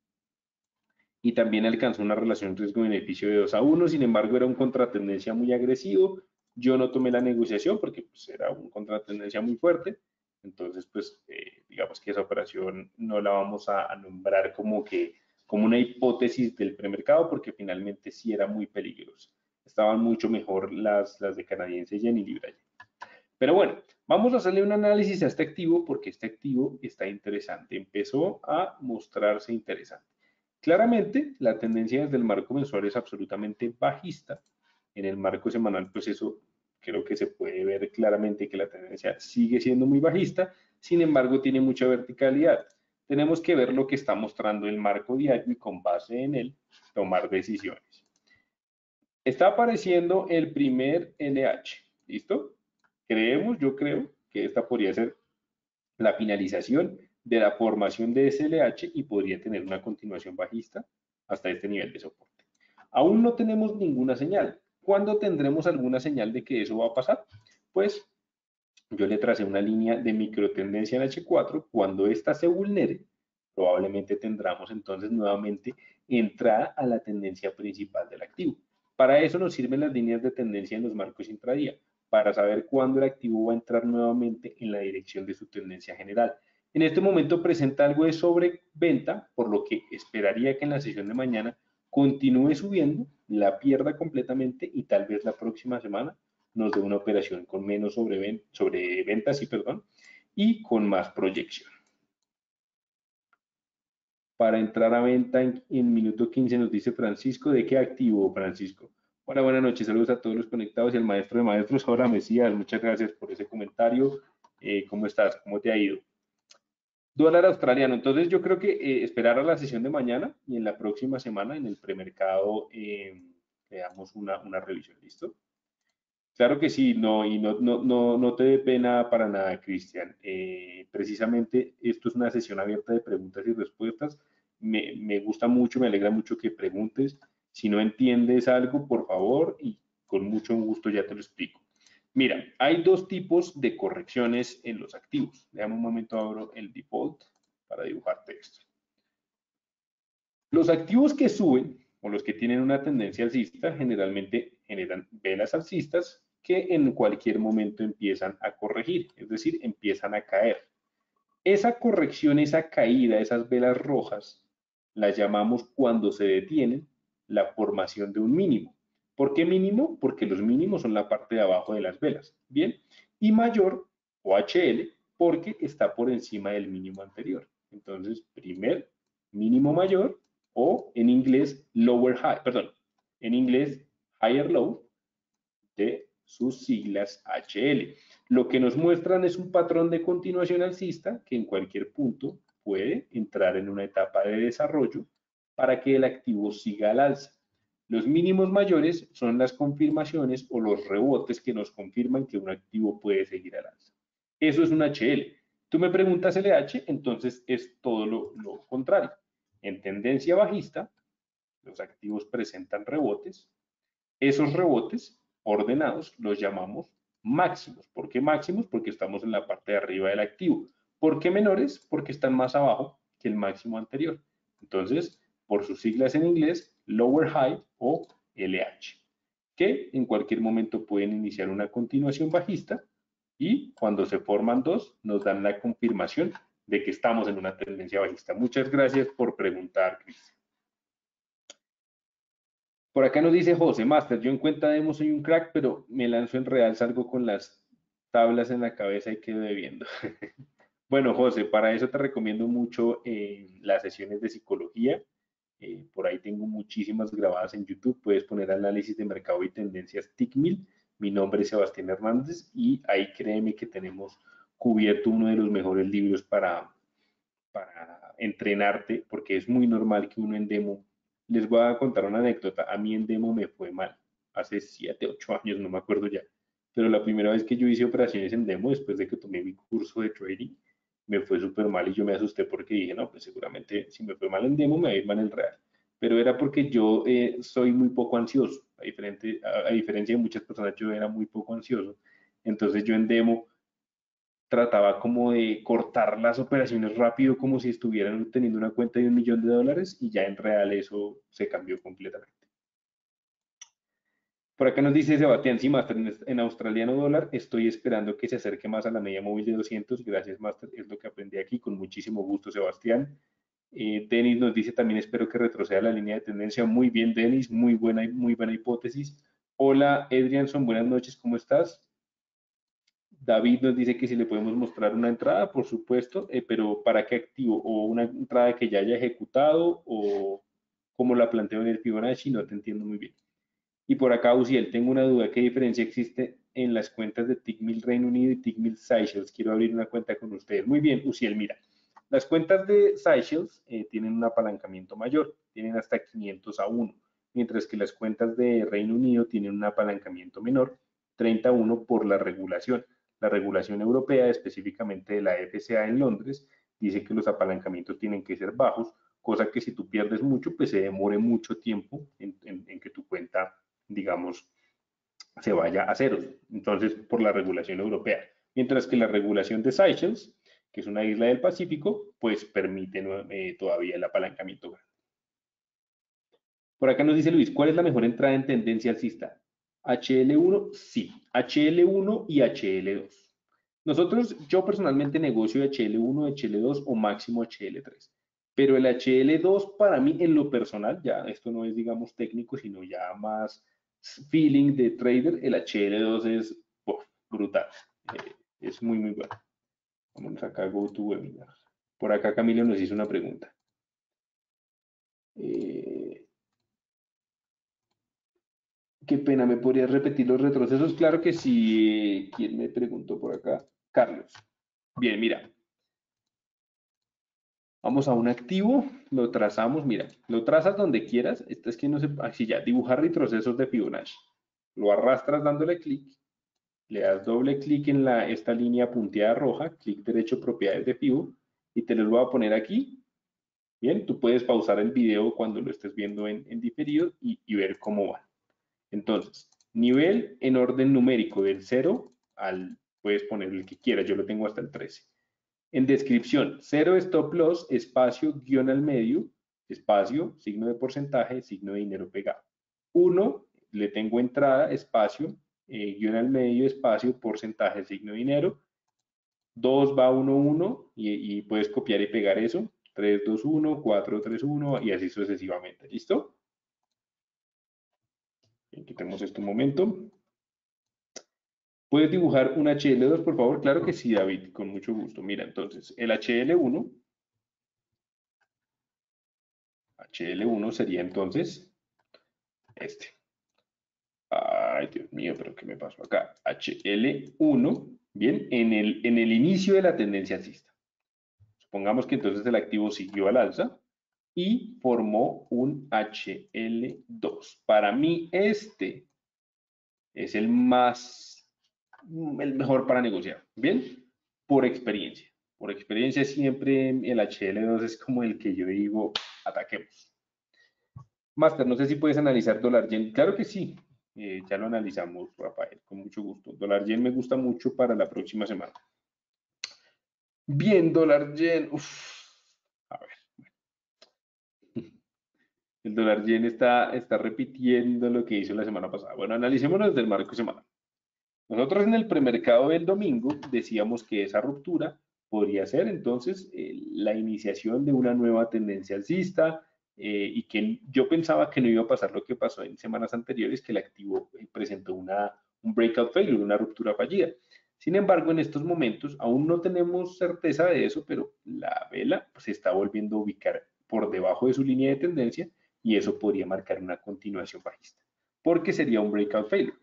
Speaker 1: Y también alcanzó una relación riesgo-beneficio de 2-1, sin embargo era un contratendencia muy agresivo. Yo no tomé la negociación porque pues, era un contratendencia muy fuerte. Entonces, pues, digamos que esa operación no la vamos a nombrar como una hipótesis del premercado porque finalmente sí era muy peligrosa. Estaban mucho mejor las de canadiense yen y libra yen. Pero bueno, vamos a hacerle un análisis a este activo porque este activo está interesante. Empezó a mostrarse interesante. Claramente, la tendencia desde el marco mensual es absolutamente bajista. En el marco semanal, pues eso creo que se puede ver claramente que la tendencia sigue siendo muy bajista, sin embargo, tiene mucha verticalidad. Tenemos que ver lo que está mostrando el marco diario y con base en él tomar decisiones. Está apareciendo el primer LH, ¿listo? Yo creo que esta podría ser la finalización de la formación de SLH y podría tener una continuación bajista hasta este nivel de soporte. Aún no tenemos ninguna señal. ¿Cuándo tendremos alguna señal de que eso va a pasar? Pues yo le tracé una línea de microtendencia en H4. Cuando esta se vulnere, probablemente tendremos entonces nuevamente entrada a la tendencia principal del activo. Para eso nos sirven las líneas de tendencia en los marcos intradía, para saber cuándo el activo va a entrar nuevamente en la dirección de su tendencia general. En este momento presenta algo de sobreventa, por lo que esperaría que en la sesión de mañana continúe subiendo, la pierda completamente y tal vez la próxima semana nos dé una operación con menos sobreventas y con más proyección. Para entrar a venta en minuto 15 nos dice Francisco, ¿de qué activo, Francisco? Hola, buenas noches, saludos a todos los conectados y al maestro de maestros, ahora Mesías, muchas gracias por ese comentario. ¿Cómo estás? ¿Cómo te ha ido? Dólar australiano, entonces yo creo que esperar a la sesión de mañana y en la próxima semana en el premercado le damos una revisión, ¿listo? Claro que sí, no, y no te dé pena para nada, Cristian. Precisamente esto es una sesión abierta de preguntas y respuestas. Me gusta mucho, me alegra mucho que preguntes. Si no entiendes algo, por favor, y con mucho gusto ya te lo explico. Mira, hay dos tipos de correcciones en los activos. Déjame un momento, abro el default para dibujar texto. Los activos que suben o los que tienen una tendencia alcista generalmente generan velas alcistas que en cualquier momento empiezan a corregir, es decir, empiezan a caer. Esa corrección, esa caída, esas velas rojas, las llamamos cuando se detienen la formación de un mínimo. ¿Por qué mínimo? Porque los mínimos son la parte de abajo de las velas. Bien, y mayor o HL porque está por encima del mínimo anterior. Entonces, primer mínimo mayor o en inglés lower high, perdón, en inglés higher low de sus siglas HL. Lo que nos muestran es un patrón de continuación alcista que en cualquier punto puede entrar en una etapa de desarrollo para que el activo siga al alza. Los mínimos mayores son las confirmaciones o los rebotes que nos confirman que un activo puede seguir al alza. Eso es un HL. Tú me preguntas LH, entonces es todo lo contrario. En tendencia bajista, los activos presentan rebotes. Esos rebotes ordenados los llamamos máximos. ¿Por qué máximos? Porque estamos en la parte de arriba del activo. ¿Por qué menores? Porque están más abajo que el máximo anterior. Entonces, por sus siglas en inglés, lower high o LH, que en cualquier momento pueden iniciar una continuación bajista y cuando se forman dos nos dan la confirmación de que estamos en una tendencia bajista. Muchas gracias por preguntar, Cris. Por acá nos dice José Master, yo en cuenta demo soy un crack, pero me lanzo en real, salgo con las tablas en la cabeza y quedo debiendo. Bueno, José, para eso te recomiendo mucho las sesiones de psicología. Por ahí tengo muchísimas grabadas en YouTube. Puedes poner análisis de mercado y tendencias TICMIL. Mi nombre es Sebastián Hernández y ahí créeme que tenemos cubierto uno de los mejores libros para entrenarte, porque es muy normal que uno en demo, les voy a contar una anécdota, a mí en demo me fue mal, hace 7, 8 años, no me acuerdo ya, pero la primera vez que yo hice operaciones en demo, después de que tomé mi curso de trading, me fue súper mal y yo me asusté porque dije, no, pues seguramente si me fue mal en demo, me va a ir mal en real. Pero era porque yo soy muy poco ansioso, a diferencia de muchas personas, yo era muy poco ansioso. Entonces yo en demo trataba como de cortar las operaciones rápido como si estuvieran teniendo una cuenta de $1.000.000 y ya en real eso se cambió completamente. Por acá nos dice Sebastián, sí, Master, en australiano dólar estoy esperando que se acerque más a la media móvil de 200. Gracias, Master, es lo que aprendí aquí, con muchísimo gusto, Sebastián. Denis nos dice también, espero que retroceda la línea de tendencia. Muy bien, Denis, muy buena hipótesis. Hola, Edrianson, buenas noches, ¿cómo estás? David nos dice que si le podemos mostrar una entrada, por supuesto, pero ¿para qué activo? ¿O una entrada que ya haya ejecutado o como la planteo en el Fibonacci? No te entiendo muy bien. Y por acá, Uciel, tengo una duda. ¿Qué diferencia existe en las cuentas de Tickmill Reino Unido y Tickmill Seychelles? Quiero abrir una cuenta con ustedes. Muy bien, Uciel, mira. Las cuentas de Seychelles tienen un apalancamiento mayor, tienen hasta 500 a 1, mientras que las cuentas de Reino Unido tienen un apalancamiento menor, 30 a 1 por la regulación. La regulación europea, específicamente de la FCA en Londres, dice que los apalancamientos tienen que ser bajos, cosa que si tú pierdes mucho, pues se demore mucho tiempo en que tu cuenta, digamos, se vaya a ceros. Entonces, por la regulación europea. Mientras que la regulación de Seychelles, que es una isla del Pacífico, pues permite todavía el apalancamiento grande. Por acá nos dice Luis, ¿cuál es la mejor entrada en tendencia alcista? HL1, sí, HL1 y HL2. Nosotros, yo personalmente negocio HL1, HL2 o máximo HL3. Pero el HL2 para mí en lo personal, ya esto no es digamos técnico, sino ya más feeling de trader, el HL2 es brutal. Es muy bueno. Vamos acá a Go to Webinar. Por acá Camilo nos hizo una pregunta. Qué pena, ¿me podrías repetir los retrocesos? Claro que sí. ¿Quién me preguntó por acá? Carlos. Bien, mira. Vamos a un activo, lo trazamos, mira, lo trazas donde quieras. Esto es que no se, así ya, dibujar retrocesos de Fibonacci. Lo arrastras dándole clic, le das doble clic en esta línea punteada roja, clic derecho, propiedades de Fibo, y te los voy a poner aquí. Bien, tú puedes pausar el video cuando lo estés viendo en diferido y ver cómo va. Entonces, nivel en orden numérico del 0 al, puedes poner el que quieras, yo lo tengo hasta el 13. En descripción, 0 stop loss, espacio, guión al medio, espacio, signo de porcentaje, signo de dinero pegado. 1, le tengo entrada, espacio, guión al medio, espacio, porcentaje, signo de dinero. 2 va 1, 1 y puedes copiar y pegar eso. 3, 2, 1, 4, 3, 1 y así sucesivamente. ¿Listo? Quitemos esto un momento. ¿Puedes dibujar un HL2, por favor? Claro que sí, David, con mucho gusto. Mira, entonces, el HL1 sería entonces este. Ay, Dios mío, pero ¿qué me pasó acá? HL1, bien, en el inicio de la tendencia alcista. Supongamos que entonces el activo siguió al alza y formó un HL2. Para mí este es el mejor para negociar, ¿bien? Por experiencia. Por experiencia siempre el HL2 es como el que yo digo, ataquemos. Master, no sé si puedes analizar dólar yen. Claro que sí, ya lo analizamos, Rafael, con mucho gusto. Dólar yen me gusta mucho para la próxima semana. Bien, dólar yen. Uf. A ver. El dólar yen está repitiendo lo que hizo la semana pasada. Bueno, analicémonos desde el marco semanal. Nosotros en el premercado del domingo decíamos que esa ruptura podría ser entonces la iniciación de una nueva tendencia alcista y que yo pensaba que no iba a pasar lo que pasó en semanas anteriores, que el activo presentó un breakout failure, una ruptura fallida. Sin embargo, en estos momentos aún no tenemos certeza de eso, pero la vela se está volviendo a ubicar por debajo de su línea de tendencia y eso podría marcar una continuación bajista, porque sería un breakout failure.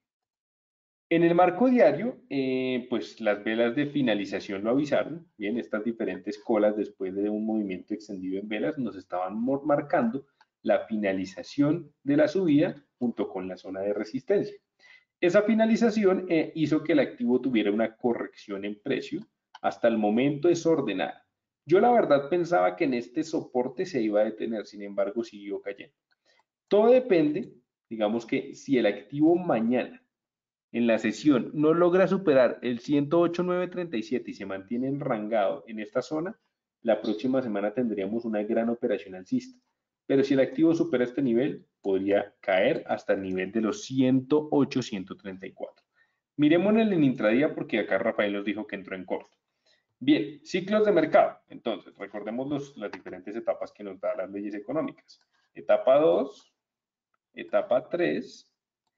Speaker 1: En el marco diario, pues las velas de finalización lo avisaron. Bien, estas diferentes colas después de un movimiento extendido en velas nos estaban marcando la finalización de la subida junto con la zona de resistencia. Esa finalización hizo que el activo tuviera una corrección en precio. Hasta el momento es ordenada. Yo la verdad pensaba que en este soporte se iba a detener, sin embargo siguió cayendo. Todo depende, digamos que si el activo mañana en la sesión no logra superar el 108,937 y se mantiene enrangado en esta zona, la próxima semana tendríamos una gran operación alcista. Pero si el activo supera este nivel, podría caer hasta el nivel de los 108,134. Miremos en el intradía porque acá Rafael nos dijo que entró en corto. Bien, ciclos de mercado. Entonces, recordemos las diferentes etapas que nos dan las leyes económicas. Etapa 2, etapa 3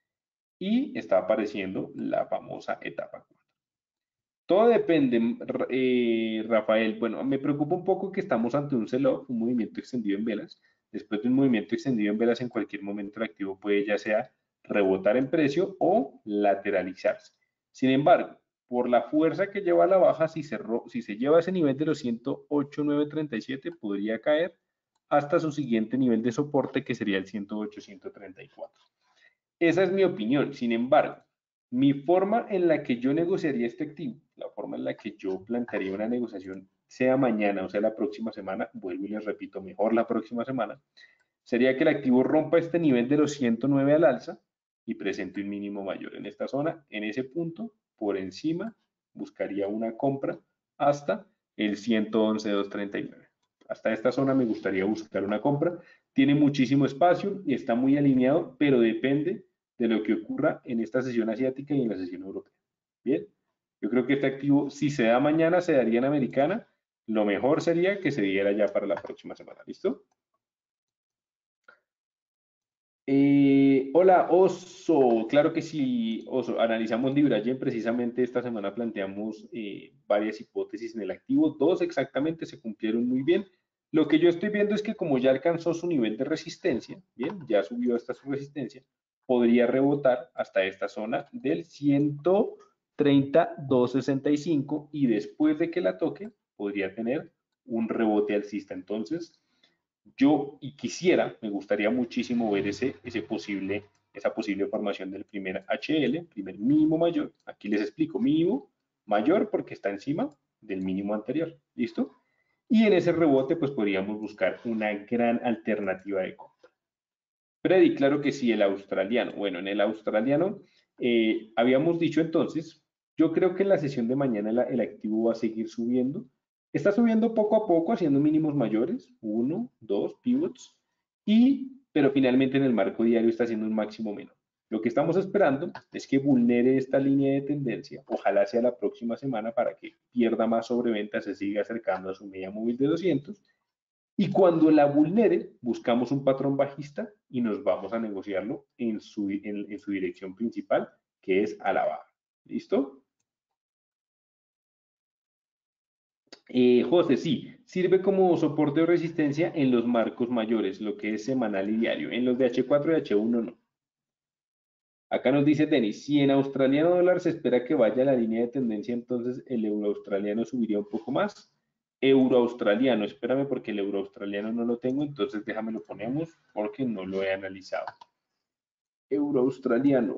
Speaker 1: y está apareciendo la famosa etapa 4. Todo depende, Rafael. Bueno, me preocupa un poco que estamos ante un sell-off, un movimiento extendido en velas. Después de un movimiento extendido en velas, en cualquier momento el activo puede ya sea rebotar en precio o lateralizarse. Sin embargo, por la fuerza que lleva a la baja, si se lleva ese nivel de los 108,937, podría caer hasta su siguiente nivel de soporte, que sería el 108,134. Esa es mi opinión. Sin embargo, mi forma en la que yo negociaría este activo, la forma en la que yo plantearía una negociación, sea mañana o sea la próxima semana, vuelvo y les repito, mejor la próxima semana, sería que el activo rompa este nivel de los 109 al alza y presente un mínimo mayor en esta zona. En ese punto, por encima, buscaría una compra hasta el 111,239. Hasta esta zona me gustaría buscar una compra. Tiene muchísimo espacio y está muy alineado, pero depende de lo que ocurra en esta sesión asiática y en la sesión europea. Bien, yo creo que este activo, si se da mañana, se daría en americana. Lo mejor sería que se diera ya para la próxima semana. ¿Listo? Hola, Oso. Claro que sí, Oso. Analizamos Librayen. Precisamente esta semana planteamos varias hipótesis en el activo. Dos exactamente se cumplieron muy bien. Lo que yo estoy viendo es que como ya alcanzó su nivel de resistencia, bien, ya subió hasta su resistencia, podría rebotar hasta esta zona del 130,265 y después de que la toque, podría tener un rebote alcista. Entonces, yo y quisiera, me gustaría muchísimo ver esa posible formación del primer HL, primer mínimo mayor. Aquí les explico, mínimo mayor porque está encima del mínimo anterior. ¿Listo? Y en ese rebote, pues podríamos buscar una gran alternativa de compra. Freddy, claro que sí, el australiano. Bueno, en el australiano habíamos dicho entonces, yo creo que en la sesión de mañana el activo va a seguir subiendo. Está subiendo poco a poco, haciendo mínimos mayores, uno, dos pivots, pero finalmente en el marco diario está haciendo un máximo menor. Lo que estamos esperando es que vulnere esta línea de tendencia, ojalá sea la próxima semana para que pierda más sobreventa, se siga acercando a su media móvil de 200 y cuando la vulnere, buscamos un patrón bajista y nos vamos a negociarlo en su dirección principal, que es a la baja. ¿Listo? José, sí, sirve como soporte o resistencia en los marcos mayores, lo que es semanal y diario. En los de H4 y H1 no. Acá nos dice Denis, si en australiano dólar se espera que vaya a la línea de tendencia, entonces el euro australiano subiría un poco más. Euro australiano, espérame porque el euro australiano no lo tengo, entonces déjame lo ponemos porque no lo he analizado. Euro australiano.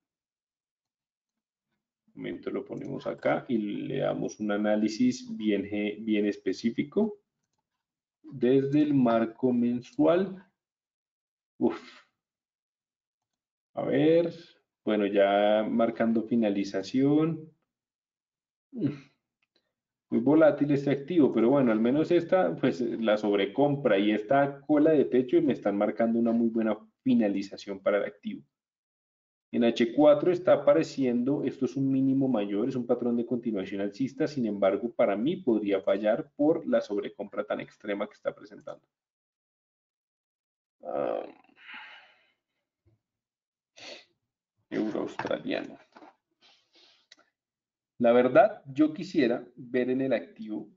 Speaker 1: Un momento lo ponemos acá y le damos un análisis bien específico desde el marco mensual. Uf, a ver, bueno, ya marcando finalización. Muy volátil este activo, pero bueno, al menos esta, pues la sobrecompra y esta cola de techo me están marcando una muy buena finalización para el activo. En H4 está apareciendo, esto es un mínimo mayor, es un patrón de continuación alcista, sin embargo, para mí podría fallar por la sobrecompra tan extrema que está presentando. Ah, euro australiano. La verdad, yo quisiera ver en el activo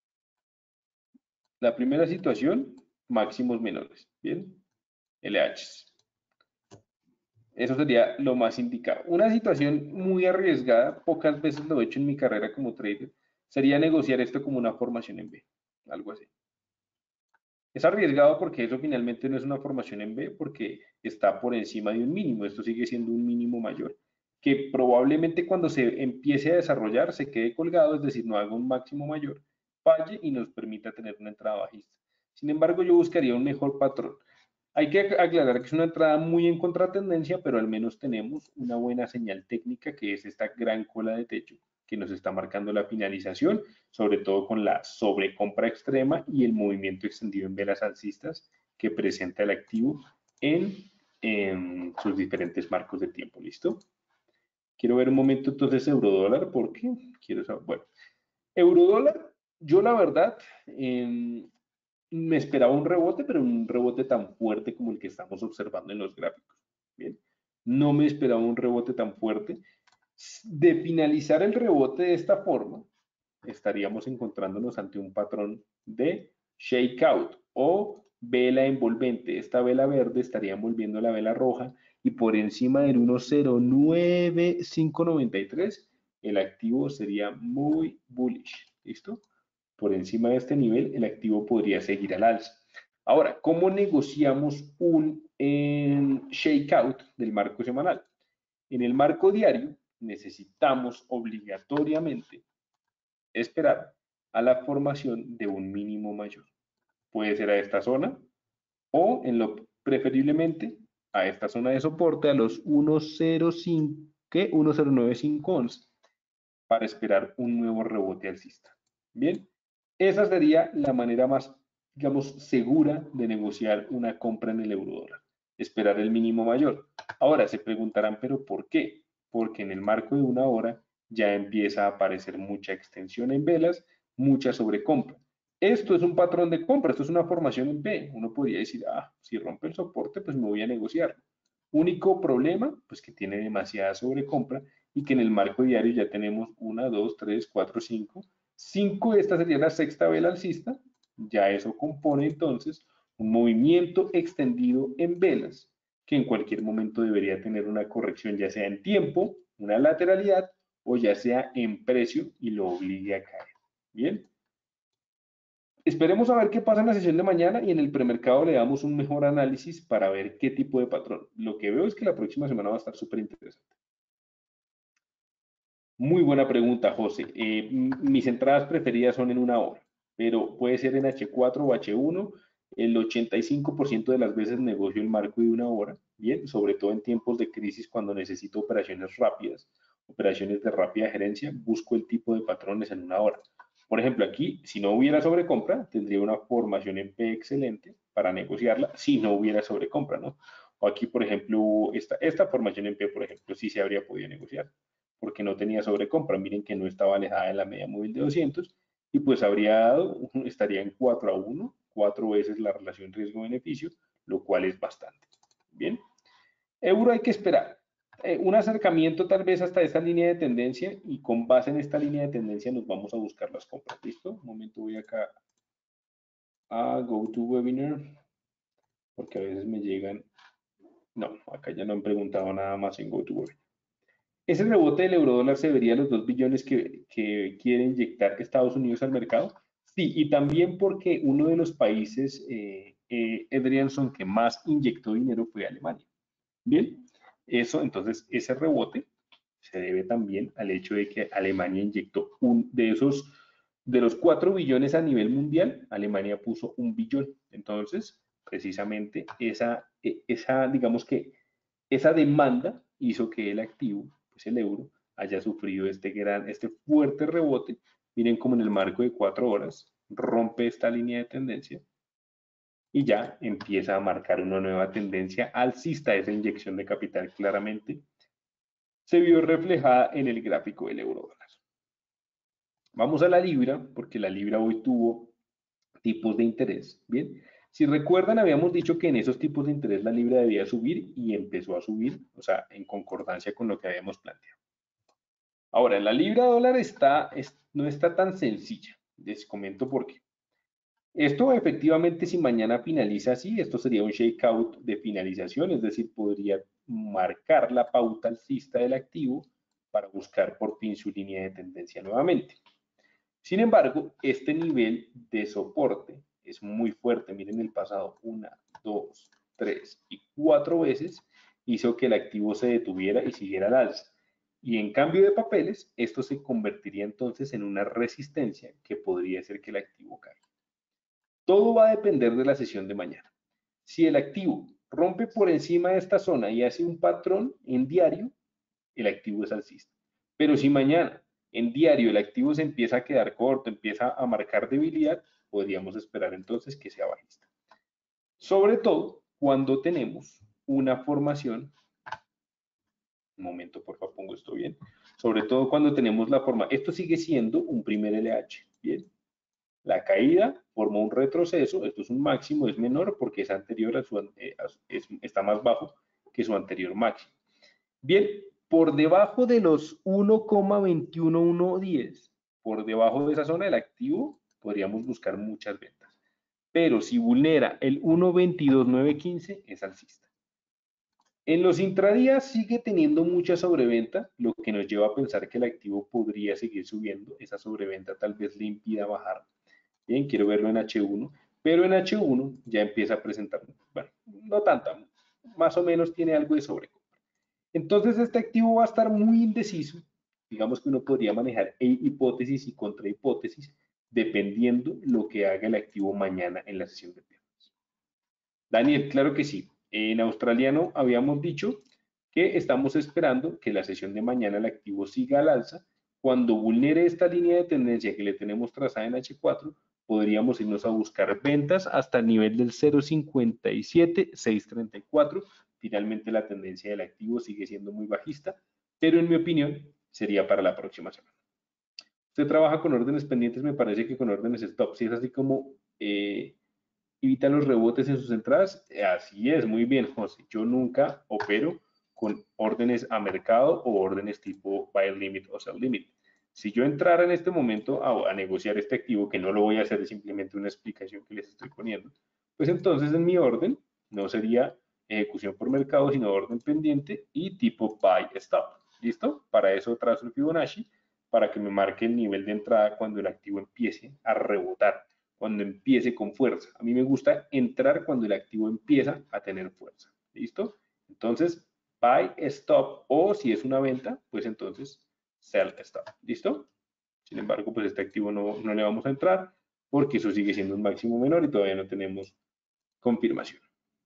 Speaker 1: la primera situación, máximos menores, ¿bien? LHs. Eso sería lo más indicado. Una situación muy arriesgada, pocas veces lo he hecho en mi carrera como trader, sería negociar esto como una formación en B, algo así. Es arriesgado porque eso finalmente no es una formación en B, porque está por encima de un mínimo. Esto sigue siendo un mínimo mayor, que probablemente cuando se empiece a desarrollar se quede colgado, es decir, no haga un máximo mayor, falle y nos permita tener una entrada bajista. Sin embargo, yo buscaría un mejor patrón. Hay que aclarar que es una entrada muy en contratendencia, pero al menos tenemos una buena señal técnica que es esta gran cola de techo que nos está marcando la finalización, sobre todo con la sobrecompra extrema y el movimiento extendido en velas alcistas que presenta el activo en sus diferentes marcos de tiempo. ¿Listo? Quiero ver un momento entonces eurodólar porque quiero saber, bueno, eurodólar, yo la verdad me esperaba un rebote, pero un rebote tan fuerte como el que estamos observando en los gráficos. Bien, no me esperaba un rebote tan fuerte. De finalizar el rebote de esta forma, estaríamos encontrándonos ante un patrón de shakeout o vela envolvente. Esta vela verde estaría envolviendo la vela roja y por encima del 1.09593 el activo sería muy bullish. ¿Listo? Por encima de este nivel el activo podría seguir al alza. Ahora, ¿cómo negociamos un shakeout del marco semanal? En el marco diario necesitamos obligatoriamente esperar a la formación de un mínimo mayor. Puede ser a esta zona o en lo preferiblemente a esta zona de soporte a los 1.09511 para esperar un nuevo rebote alcista. Bien, esa sería la manera más, digamos, segura de negociar una compra en el eurodólar. Esperar el mínimo mayor. Ahora se preguntarán, ¿pero por qué? Porque en el marco de una hora ya empieza a aparecer mucha extensión en velas, mucha sobrecompra. Esto es un patrón de compra, esto es una formación en B. Uno podría decir, si rompe el soporte, pues me voy a negociar. Único problema, pues que tiene demasiada sobrecompra y que en el marco diario ya tenemos 1, 2, 3, 4, 5. 5, esta sería la sexta vela alcista. Ya eso compone entonces un movimiento extendido en velas que en cualquier momento debería tener una corrección, ya sea en tiempo, una lateralidad o ya sea en precio y lo obligue a caer. Bien. Esperemos a ver qué pasa en la sesión de mañana y en el premercado le damos un mejor análisis para ver qué tipo de patrón. Lo que veo es que la próxima semana va a estar súper interesante. Muy buena pregunta, José. Mis entradas preferidas son en una hora, pero puede ser en H4 o H1. El 85% de las veces negocio el marco de una hora, bien, sobre todo en tiempos de crisis cuando necesito operaciones rápidas, operaciones de rápida gerencia, busco el tipo de patrones en una hora. Por ejemplo, aquí, si no hubiera sobrecompra, tendría una formación en P excelente para negociarla si no hubiera sobrecompra, ¿no? O aquí, por ejemplo, esta formación en P, por ejemplo, sí se habría podido negociar porque no tenía sobrecompra. Miren que no estaba alejada de la media móvil de 200 y pues habría dado, estaría en 4-1, 4 veces la relación riesgo-beneficio, lo cual es bastante. Bien, euro hay que esperar. Un acercamiento tal vez hasta esta línea de tendencia y con base en esta línea de tendencia nos vamos a buscar las compras. ¿Listo? Un momento, voy acá a Go to Webinar porque a veces me llegan, no, acá ya no han preguntado nada más en Go to Webinar. ¿Ese rebote del eurodólar se vería los 2 billones que quiere inyectar Estados Unidos al mercado? Sí, y también porque uno de los países, Edrianson, que más inyectó dinero fue Alemania. Bien, eso, entonces, ese rebote se debe también al hecho de que Alemania inyectó de los 4 billones a nivel mundial, Alemania puso 1 billón. Entonces, precisamente digamos que esa demanda hizo que el activo, pues el euro, haya sufrido este fuerte rebote miren como en el marco de 4 horas, rompe esta línea de tendencia y ya empieza a marcar una nueva tendencia alcista. Esa inyección de capital claramente se vio reflejada en el gráfico del euro dólar. Vamos a la libra, porque la libra hoy tuvo tipos de interés. Bien, si recuerdan, habíamos dicho que en esos tipos de interés la libra debía subir y empezó a subir, o sea, en concordancia con lo que habíamos planteado. Ahora, la libra dólar no está tan sencilla. Les comento por qué. Esto efectivamente, si mañana finaliza así, esto sería un shakeout de finalización, es decir, podría marcar la pauta alcista del activo para buscar por fin su línea de tendencia nuevamente. Sin embargo, este nivel de soporte es muy fuerte. Miren el pasado, 1, 2, 3 y 4 veces hizo que el activo se detuviera y siguiera al alza. Y en cambio de papeles, esto se convertiría entonces en una resistencia que podría hacer que el activo caiga. Todo va a depender de la sesión de mañana. Si el activo rompe por encima de esta zona y hace un patrón en diario, el activo es alcista. Pero si mañana en diario el activo se empieza a quedar corto, empieza a marcar debilidad, podríamos esperar entonces que sea bajista. Sobre todo cuando tenemos una formación, un momento por favor, pongo esto bien, sobre todo cuando tenemos la forma, esto sigue siendo un primer LH, bien. La caída forma un retroceso, esto es un máximo, es menor porque es anterior a está más bajo que su anterior máximo. Bien, por debajo de los 1,21110, por debajo de esa zona del activo, podríamos buscar muchas ventas. Pero si vulnera el 1,22915, es alcista. En los intradías sigue teniendo mucha sobreventa, lo que nos lleva a pensar que el activo podría seguir subiendo. Esa sobreventa tal vez le impida bajar. Bien, quiero verlo en H1, pero en H1 ya empieza a presentar, bueno, no tanta, más o menos tiene algo de sobrecompra. Entonces este activo va a estar muy indeciso. Digamos que uno podría manejar hipótesis y contrahipótesis dependiendo lo que haga el activo mañana en la sesión de viernes. Daniel, claro que sí. En australiano habíamos dicho que estamos esperando que la sesión de mañana el activo siga al alza. Cuando vulnere esta línea de tendencia que le tenemos trazada en H4, podríamos irnos a buscar ventas hasta el nivel del 0,57,634. Finalmente la tendencia del activo sigue siendo muy bajista, pero en mi opinión sería para la próxima semana. Usted trabaja con órdenes pendientes, me parece que con órdenes stop. Si es así como evita los rebotes en sus entradas, así es, muy bien, José. Yo nunca opero con órdenes a mercado o órdenes tipo buy limit o sell limit. Si yo entrara en este momento a negociar este activo, que no lo voy a hacer, es simplemente una explicación que les estoy poniendo, pues entonces en mi orden no sería ejecución por mercado, sino orden pendiente y tipo buy stop. ¿Listo? Para eso trazo el Fibonacci, para que me marque el nivel de entrada cuando el activo empiece a rebotar, cuando empiece con fuerza. A mí me gusta entrar cuando el activo empieza a tener fuerza. ¿Listo? Entonces, buy stop, o si es una venta, pues entonces sell stop. ¿Listo? Sin embargo, pues este activo no le vamos a entrar porque eso sigue siendo un máximo menor y todavía no tenemos confirmación.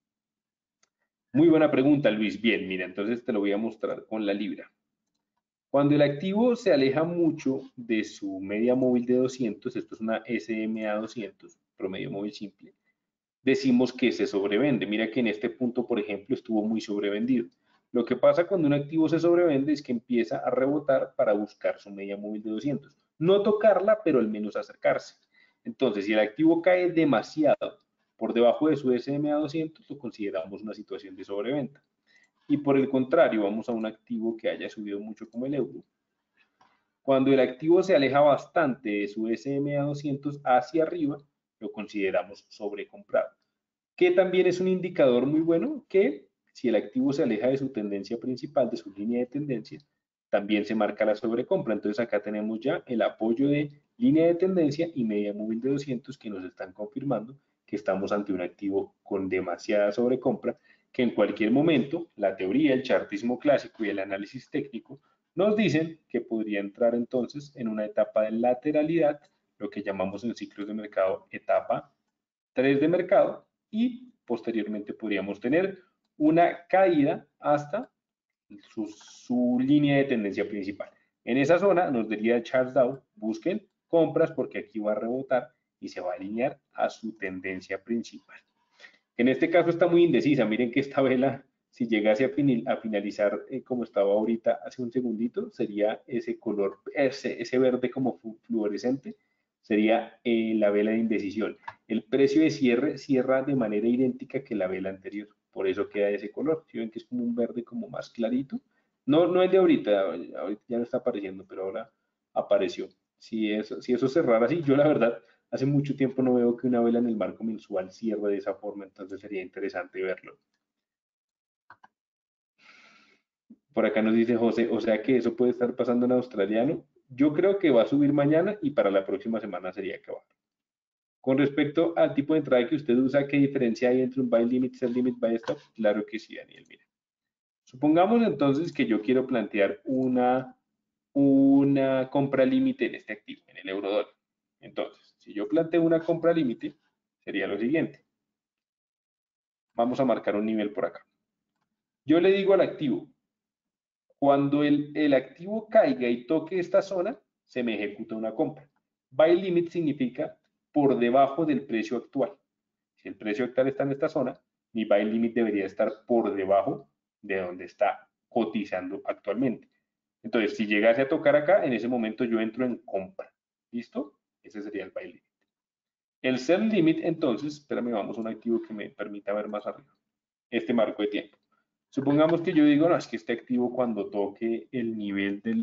Speaker 1: Muy buena pregunta, Luis. Bien, mira, entonces te lo voy a mostrar con la libra. Cuando el activo se aleja mucho de su media móvil de 200, esto es una SMA 200, promedio móvil simple, decimos que se sobrevende. Mira que en este punto, por ejemplo, estuvo muy sobrevendido. Lo que pasa cuando un activo se sobrevende es que empieza a rebotar para buscar su media móvil de 200. No tocarla, pero al menos acercarse. Entonces, si el activo cae demasiado por debajo de su SMA 200, lo consideramos una situación de sobreventa. Y por el contrario, vamos a un activo que haya subido mucho como el euro. Cuando el activo se aleja bastante de su SMA 200 hacia arriba, lo consideramos sobrecomprado. Que también es un indicador muy bueno que si el activo se aleja de su tendencia principal, de su línea de tendencia, también se marca la sobrecompra. Entonces acá tenemos ya el apoyo de línea de tendencia y media móvil de 200 que nos están confirmando que estamos ante un activo con demasiada sobrecompra, que en cualquier momento la teoría, el chartismo clásico y el análisis técnico nos dicen que podría entrar entonces en una etapa de lateralidad, lo que llamamos en ciclos de mercado etapa 3 de mercado, y posteriormente podríamos tener una caída hasta su línea de tendencia principal. En esa zona nos diría Charles Dow, busquen compras porque aquí va a rebotar y se va a alinear a su tendencia principal. En este caso está muy indecisa. Miren que esta vela, si llegase a finalizar como estaba ahorita hace un segundito, sería ese color, ese verde como fluorescente, sería la vela de indecisión. El precio de cierre cierra de manera idéntica que la vela anterior, por eso queda ese color. Si ven que es como un verde como más clarito, no es de ahorita, ahorita ya no está apareciendo, pero ahora apareció. Si eso cerrara así, yo la verdad hace mucho tiempo no veo que una vela en el marco mensual cierre de esa forma, entonces sería interesante verlo. Por acá nos dice José, o sea que eso puede estar pasando en australiano. Yo creo que va a subir mañana y para la próxima semana sería que baja. Con respecto al tipo de entrada que usted usa, ¿qué diferencia hay entre un buy limit, sell limit, buy stop? Claro que sí, Daniel. Mira, supongamos entonces que yo quiero plantear una compra límite en este activo, en el euro dólar. Entonces, si yo planteo una compra límite, sería lo siguiente. Vamos a marcar un nivel por acá. Yo le digo al activo, cuando el activo caiga y toque esta zona, se me ejecuta una compra. Buy limit significa por debajo del precio actual. Si el precio actual está en esta zona, mi buy limit debería estar por debajo de donde está cotizando actualmente. Entonces, si llegase a tocar acá, en ese momento yo entro en compra. ¿Listo? Ese sería el buy limit. El sell limit, entonces, espérame, vamos a un activo que me permita ver más arriba. Este marco de tiempo. Supongamos que yo digo, no, es que este activo cuando toque el nivel del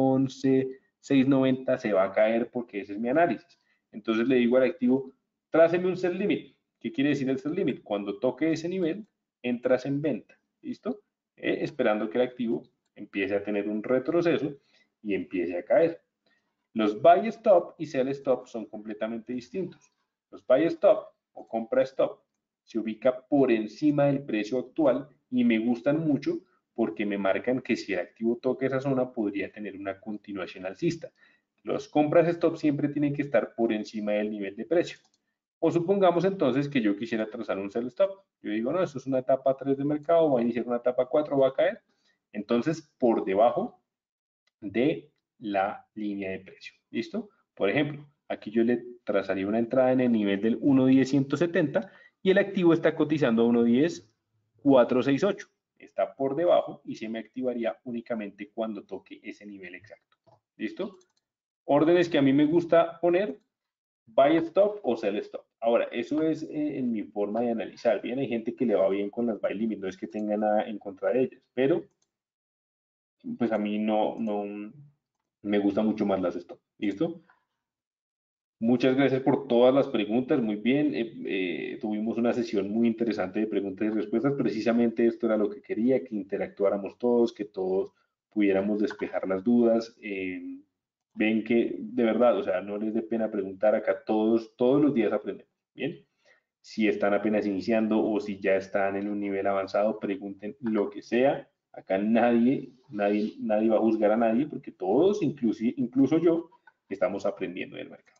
Speaker 1: 1.11.690 se va a caer porque ese es mi análisis. Entonces le digo al activo, tráceme un sell limit. ¿Qué quiere decir el sell limit? Cuando toque ese nivel, entras en venta. ¿Listo? Esperando que el activo empiece a tener un retroceso y empiece a caer. Los buy stop y sell stop son completamente distintos. Los buy stop o compra stop se ubica por encima del precio actual y me gustan mucho porque me marcan que si el activo toca esa zona podría tener una continuación alcista. Los compras stop siempre tienen que estar por encima del nivel de precio. O supongamos entonces que yo quisiera trazar un sell stop. Yo digo, no, esto es una etapa 3 de mercado, va a iniciar una etapa 4, va a caer. Entonces, por debajo de la línea de precio. ¿Listo? Por ejemplo, aquí yo le trazaría una entrada en el nivel del 1.10.170 y el activo está cotizando a 1.10.468. Está por debajo y se me activaría únicamente cuando toque ese nivel exacto. ¿Listo? Órdenes que a mí me gusta poner, buy stop o sell stop. Ahora, eso es en mi forma de analizar. Bien, hay gente que le va bien con las buy limit, no es que tenga nada en contra de ellas, pero pues a mí no me gusta mucho más las stop. ¿Listo? Muchas gracias por todas las preguntas. Muy bien. Tuvimos una sesión muy interesante de preguntas y respuestas. Precisamente esto era lo que quería, que interactuáramos todos, que todos pudiéramos despejar las dudas. Ven que de verdad, o sea, no les dé pena preguntar acá. Todos los días aprendemos. Bien. Si están apenas iniciando o si ya están en un nivel avanzado, pregunten lo que sea. Acá nadie va a juzgar a nadie porque todos, incluso yo, estamos aprendiendo del mercado.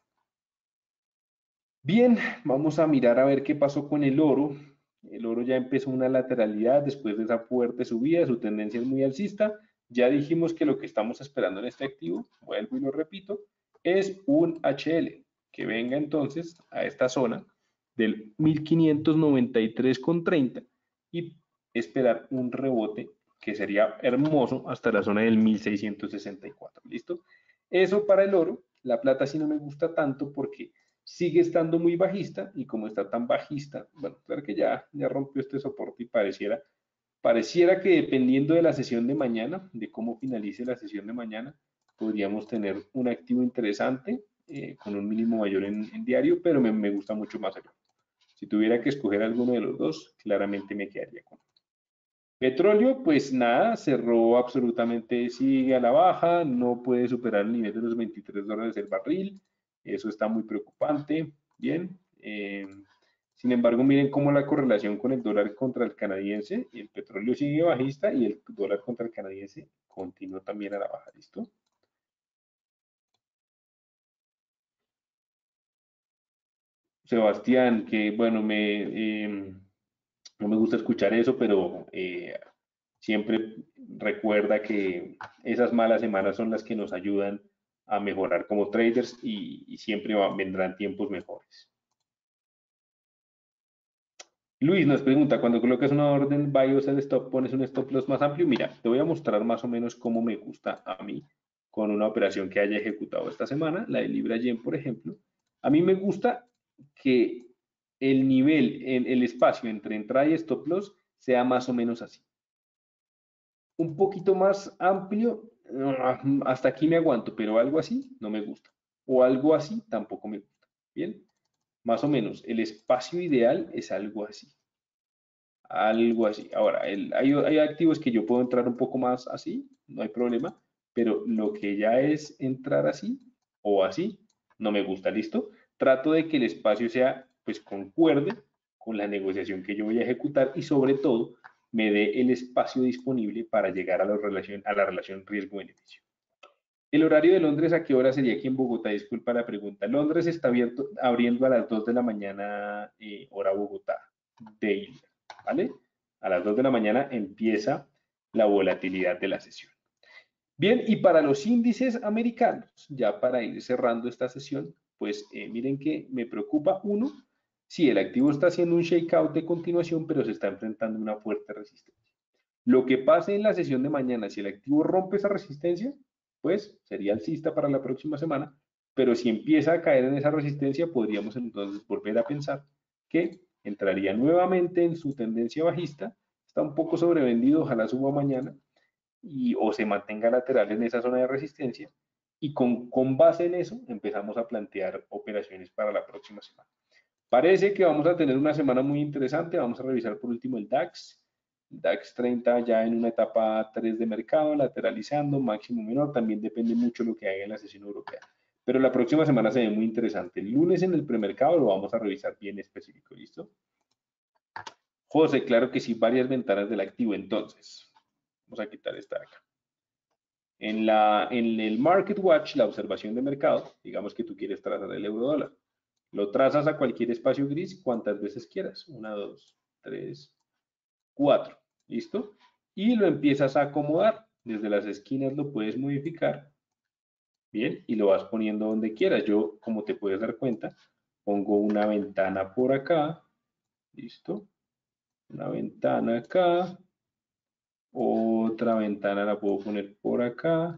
Speaker 1: Bien, vamos a mirar a ver qué pasó con el oro. El oro ya empezó una lateralidad después de esa fuerte subida, su tendencia es muy alcista. Ya dijimos que lo que estamos esperando en este activo, vuelvo y lo repito, es un HL que venga entonces a esta zona del 1593,30 y esperar un rebote que sería hermoso hasta la zona del 1664. ¿Listo? Eso para el oro. La plata sí no me gusta tanto porque sigue estando muy bajista y como está tan bajista, bueno, claro que ya rompió este soporte y pareciera que dependiendo de la sesión de mañana, de cómo finalice la sesión de mañana, podríamos tener un activo interesante con un mínimo mayor en diario, pero me gusta mucho más el oro. Si tuviera que escoger alguno de los dos, claramente me quedaría con petróleo. Pues nada, cerró absolutamente, sigue a la baja, no puede superar el nivel de los $23 el barril, eso está muy preocupante, bien. Sin embargo, miren cómo la correlación con el dólar contra el canadiense, el petróleo sigue bajista y el dólar contra el canadiense continúa también a la baja, ¿listo? Sebastián, que bueno, no me gusta escuchar eso, pero siempre recuerda que esas malas semanas son las que nos ayudan a mejorar como traders y siempre vendrán tiempos mejores. Luis nos pregunta, cuando colocas una orden buy o sell stop, ¿pones un stop loss más amplio? Mira, te voy a mostrar más o menos cómo me gusta a mí con una operación que haya ejecutado esta semana, la de Libra Yen, por ejemplo. A mí me gusta que el nivel, el espacio entre entrada y stop loss sea más o menos así. Un poquito más amplio, hasta aquí me aguanto, pero algo así no me gusta. O algo así tampoco me gusta. Bien, más o menos, el espacio ideal es algo así. Algo así. Ahora, hay activos que yo puedo entrar un poco más así, no hay problema, pero lo que ya es entrar así o así, no me gusta, ¿listo? Trato de que el espacio sea, pues, concuerde con la negociación que yo voy a ejecutar y sobre todo me dé el espacio disponible para llegar a la relación riesgo-beneficio. El horario de Londres, ¿a qué hora sería aquí en Bogotá? Disculpa la pregunta. Londres está abriendo a las 2 de la mañana, hora Bogotá, daily, ¿vale? A las 2 de la mañana empieza la volatilidad de la sesión. Bien, y para los índices americanos, ya para ir cerrando esta sesión, pues miren que me preocupa uno, si el activo está haciendo un shakeout de continuación, pero se está enfrentando a una fuerte resistencia. Lo que pase en la sesión de mañana, si el activo rompe esa resistencia, pues sería alcista para la próxima semana, pero si empieza a caer en esa resistencia, podríamos entonces volver a pensar que entraría nuevamente en su tendencia bajista, está un poco sobrevendido, ojalá suba mañana, o se mantenga lateral en esa zona de resistencia, y con base en eso empezamos a plantear operaciones para la próxima semana. Parece que vamos a tener una semana muy interesante, vamos a revisar por último el DAX, DAX 30 ya en una etapa 3 de mercado, lateralizando, máximo menor, también depende mucho lo que haga en la sesión europea. Pero la próxima semana se ve muy interesante. El lunes en el premercado lo vamos a revisar bien específico, ¿listo? José, claro que sí, varias ventanas del activo. Entonces, vamos a quitar esta de acá. En el Market Watch, la observación de mercado, digamos que tú quieres trazar el euro dólar. Lo trazas a cualquier espacio gris cuantas veces quieras. 1, 2, 3, 4. ¿Listo? Y lo empiezas a acomodar. Desde las esquinas lo puedes modificar. Bien, y lo vas poniendo donde quieras. Yo, como te puedes dar cuenta, pongo una ventana por acá. ¿Listo? Una ventana acá. Otra ventana la puedo poner por acá.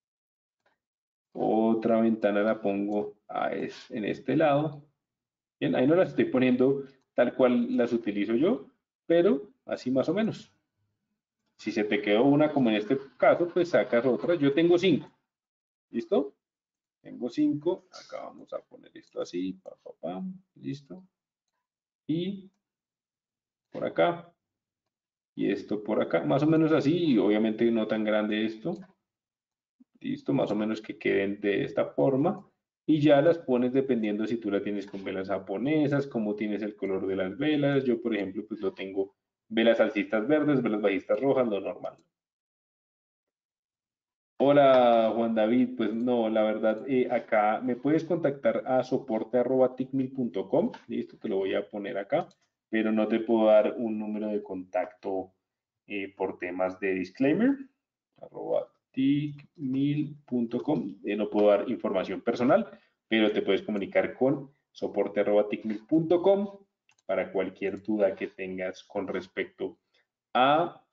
Speaker 1: Otra ventana la pongo en este lado. Bien, ahí no las estoy poniendo tal cual las utilizo yo, pero así más o menos. Si se te quedó una como en este caso, pues sacas otra. Yo tengo 5. ¿Listo? Tengo 5. Acá vamos a poner esto así. ¿Listo? Y por acá. Y esto por acá. Más o menos así. Y obviamente no tan grande esto. ¿Listo? Más o menos que queden de esta forma. Y ya las pones dependiendo si tú la tienes con velas japonesas, cómo tienes el color de las velas. Yo, por ejemplo, pues lo tengo velas alcistas verdes, velas bajistas rojas, lo normal. Hola Juan David, pues no, la verdad, acá me puedes contactar a soporte@ticmil.com, listo, te lo voy a poner acá, pero no te puedo dar un número de contacto por temas de disclaimer, @ticmil.com, no puedo dar información personal, pero te puedes comunicar con soporte@ticmil.com para cualquier duda que tengas con respecto a,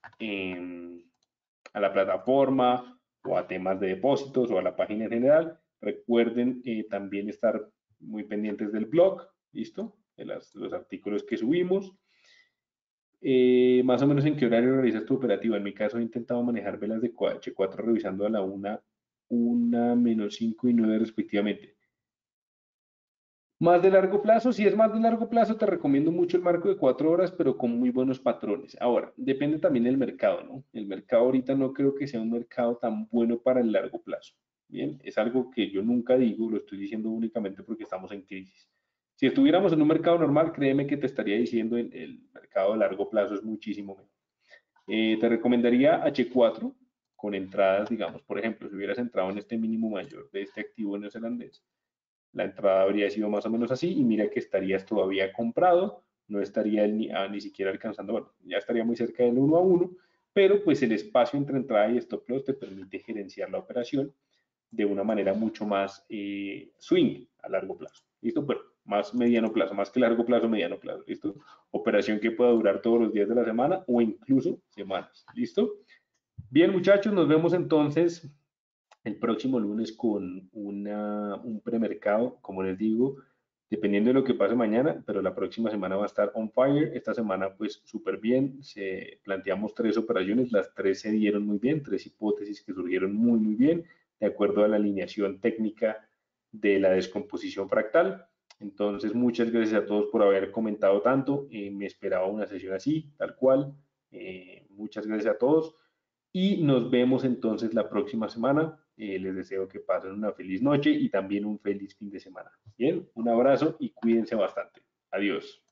Speaker 1: a la plataforma o a temas de depósitos o a la página en general. Recuerden también estar muy pendientes del blog, ¿listo? De los artículos que subimos. Más o menos en qué horario realizas tu operativa. En mi caso he intentado manejar velas de H4 revisando a la 1 menos 5 y 9 respectivamente. Más de largo plazo, si es más de largo plazo, te recomiendo mucho el marco de 4 horas, pero con muy buenos patrones. Ahora, depende también del mercado, ¿no? El mercado ahorita no creo que sea un mercado tan bueno para el largo plazo. Bien, es algo que yo nunca digo, lo estoy diciendo únicamente porque estamos en crisis. Si estuviéramos en un mercado normal, créeme que te estaría diciendo el mercado de largo plazo es muchísimo mejor. Te recomendaría H4 con entradas, digamos, por ejemplo, si hubieras entrado en este mínimo mayor de este activo neozelandés, la entrada habría sido más o menos así y mira que estarías todavía comprado, no estaría ni siquiera alcanzando, bueno, ya estaría muy cerca del 1 a 1, pero pues el espacio entre entrada y stop loss te permite gerenciar la operación de una manera mucho más swing a largo plazo. ¿Listo? Bueno, más mediano plazo, más que largo plazo, mediano plazo. ¿Listo? Operación que pueda durar todos los días de la semana o incluso semanas. ¿Listo? Bien, muchachos, nos vemos entonces el próximo lunes con un premercado, como les digo, dependiendo de lo que pase mañana, pero la próxima semana va a estar on fire. Esta semana, pues, súper bien. Planteamos 3 operaciones, las 3 se dieron muy bien, 3 hipótesis que surgieron muy, muy bien, de acuerdo a la alineación técnica de la descomposición fractal. Entonces, muchas gracias a todos por haber comentado tanto. Me esperaba una sesión así, tal cual. Muchas gracias a todos y nos vemos entonces la próxima semana. Les deseo que pasen una feliz noche y también un feliz fin de semana. Bien, un abrazo y cuídense bastante. Adiós.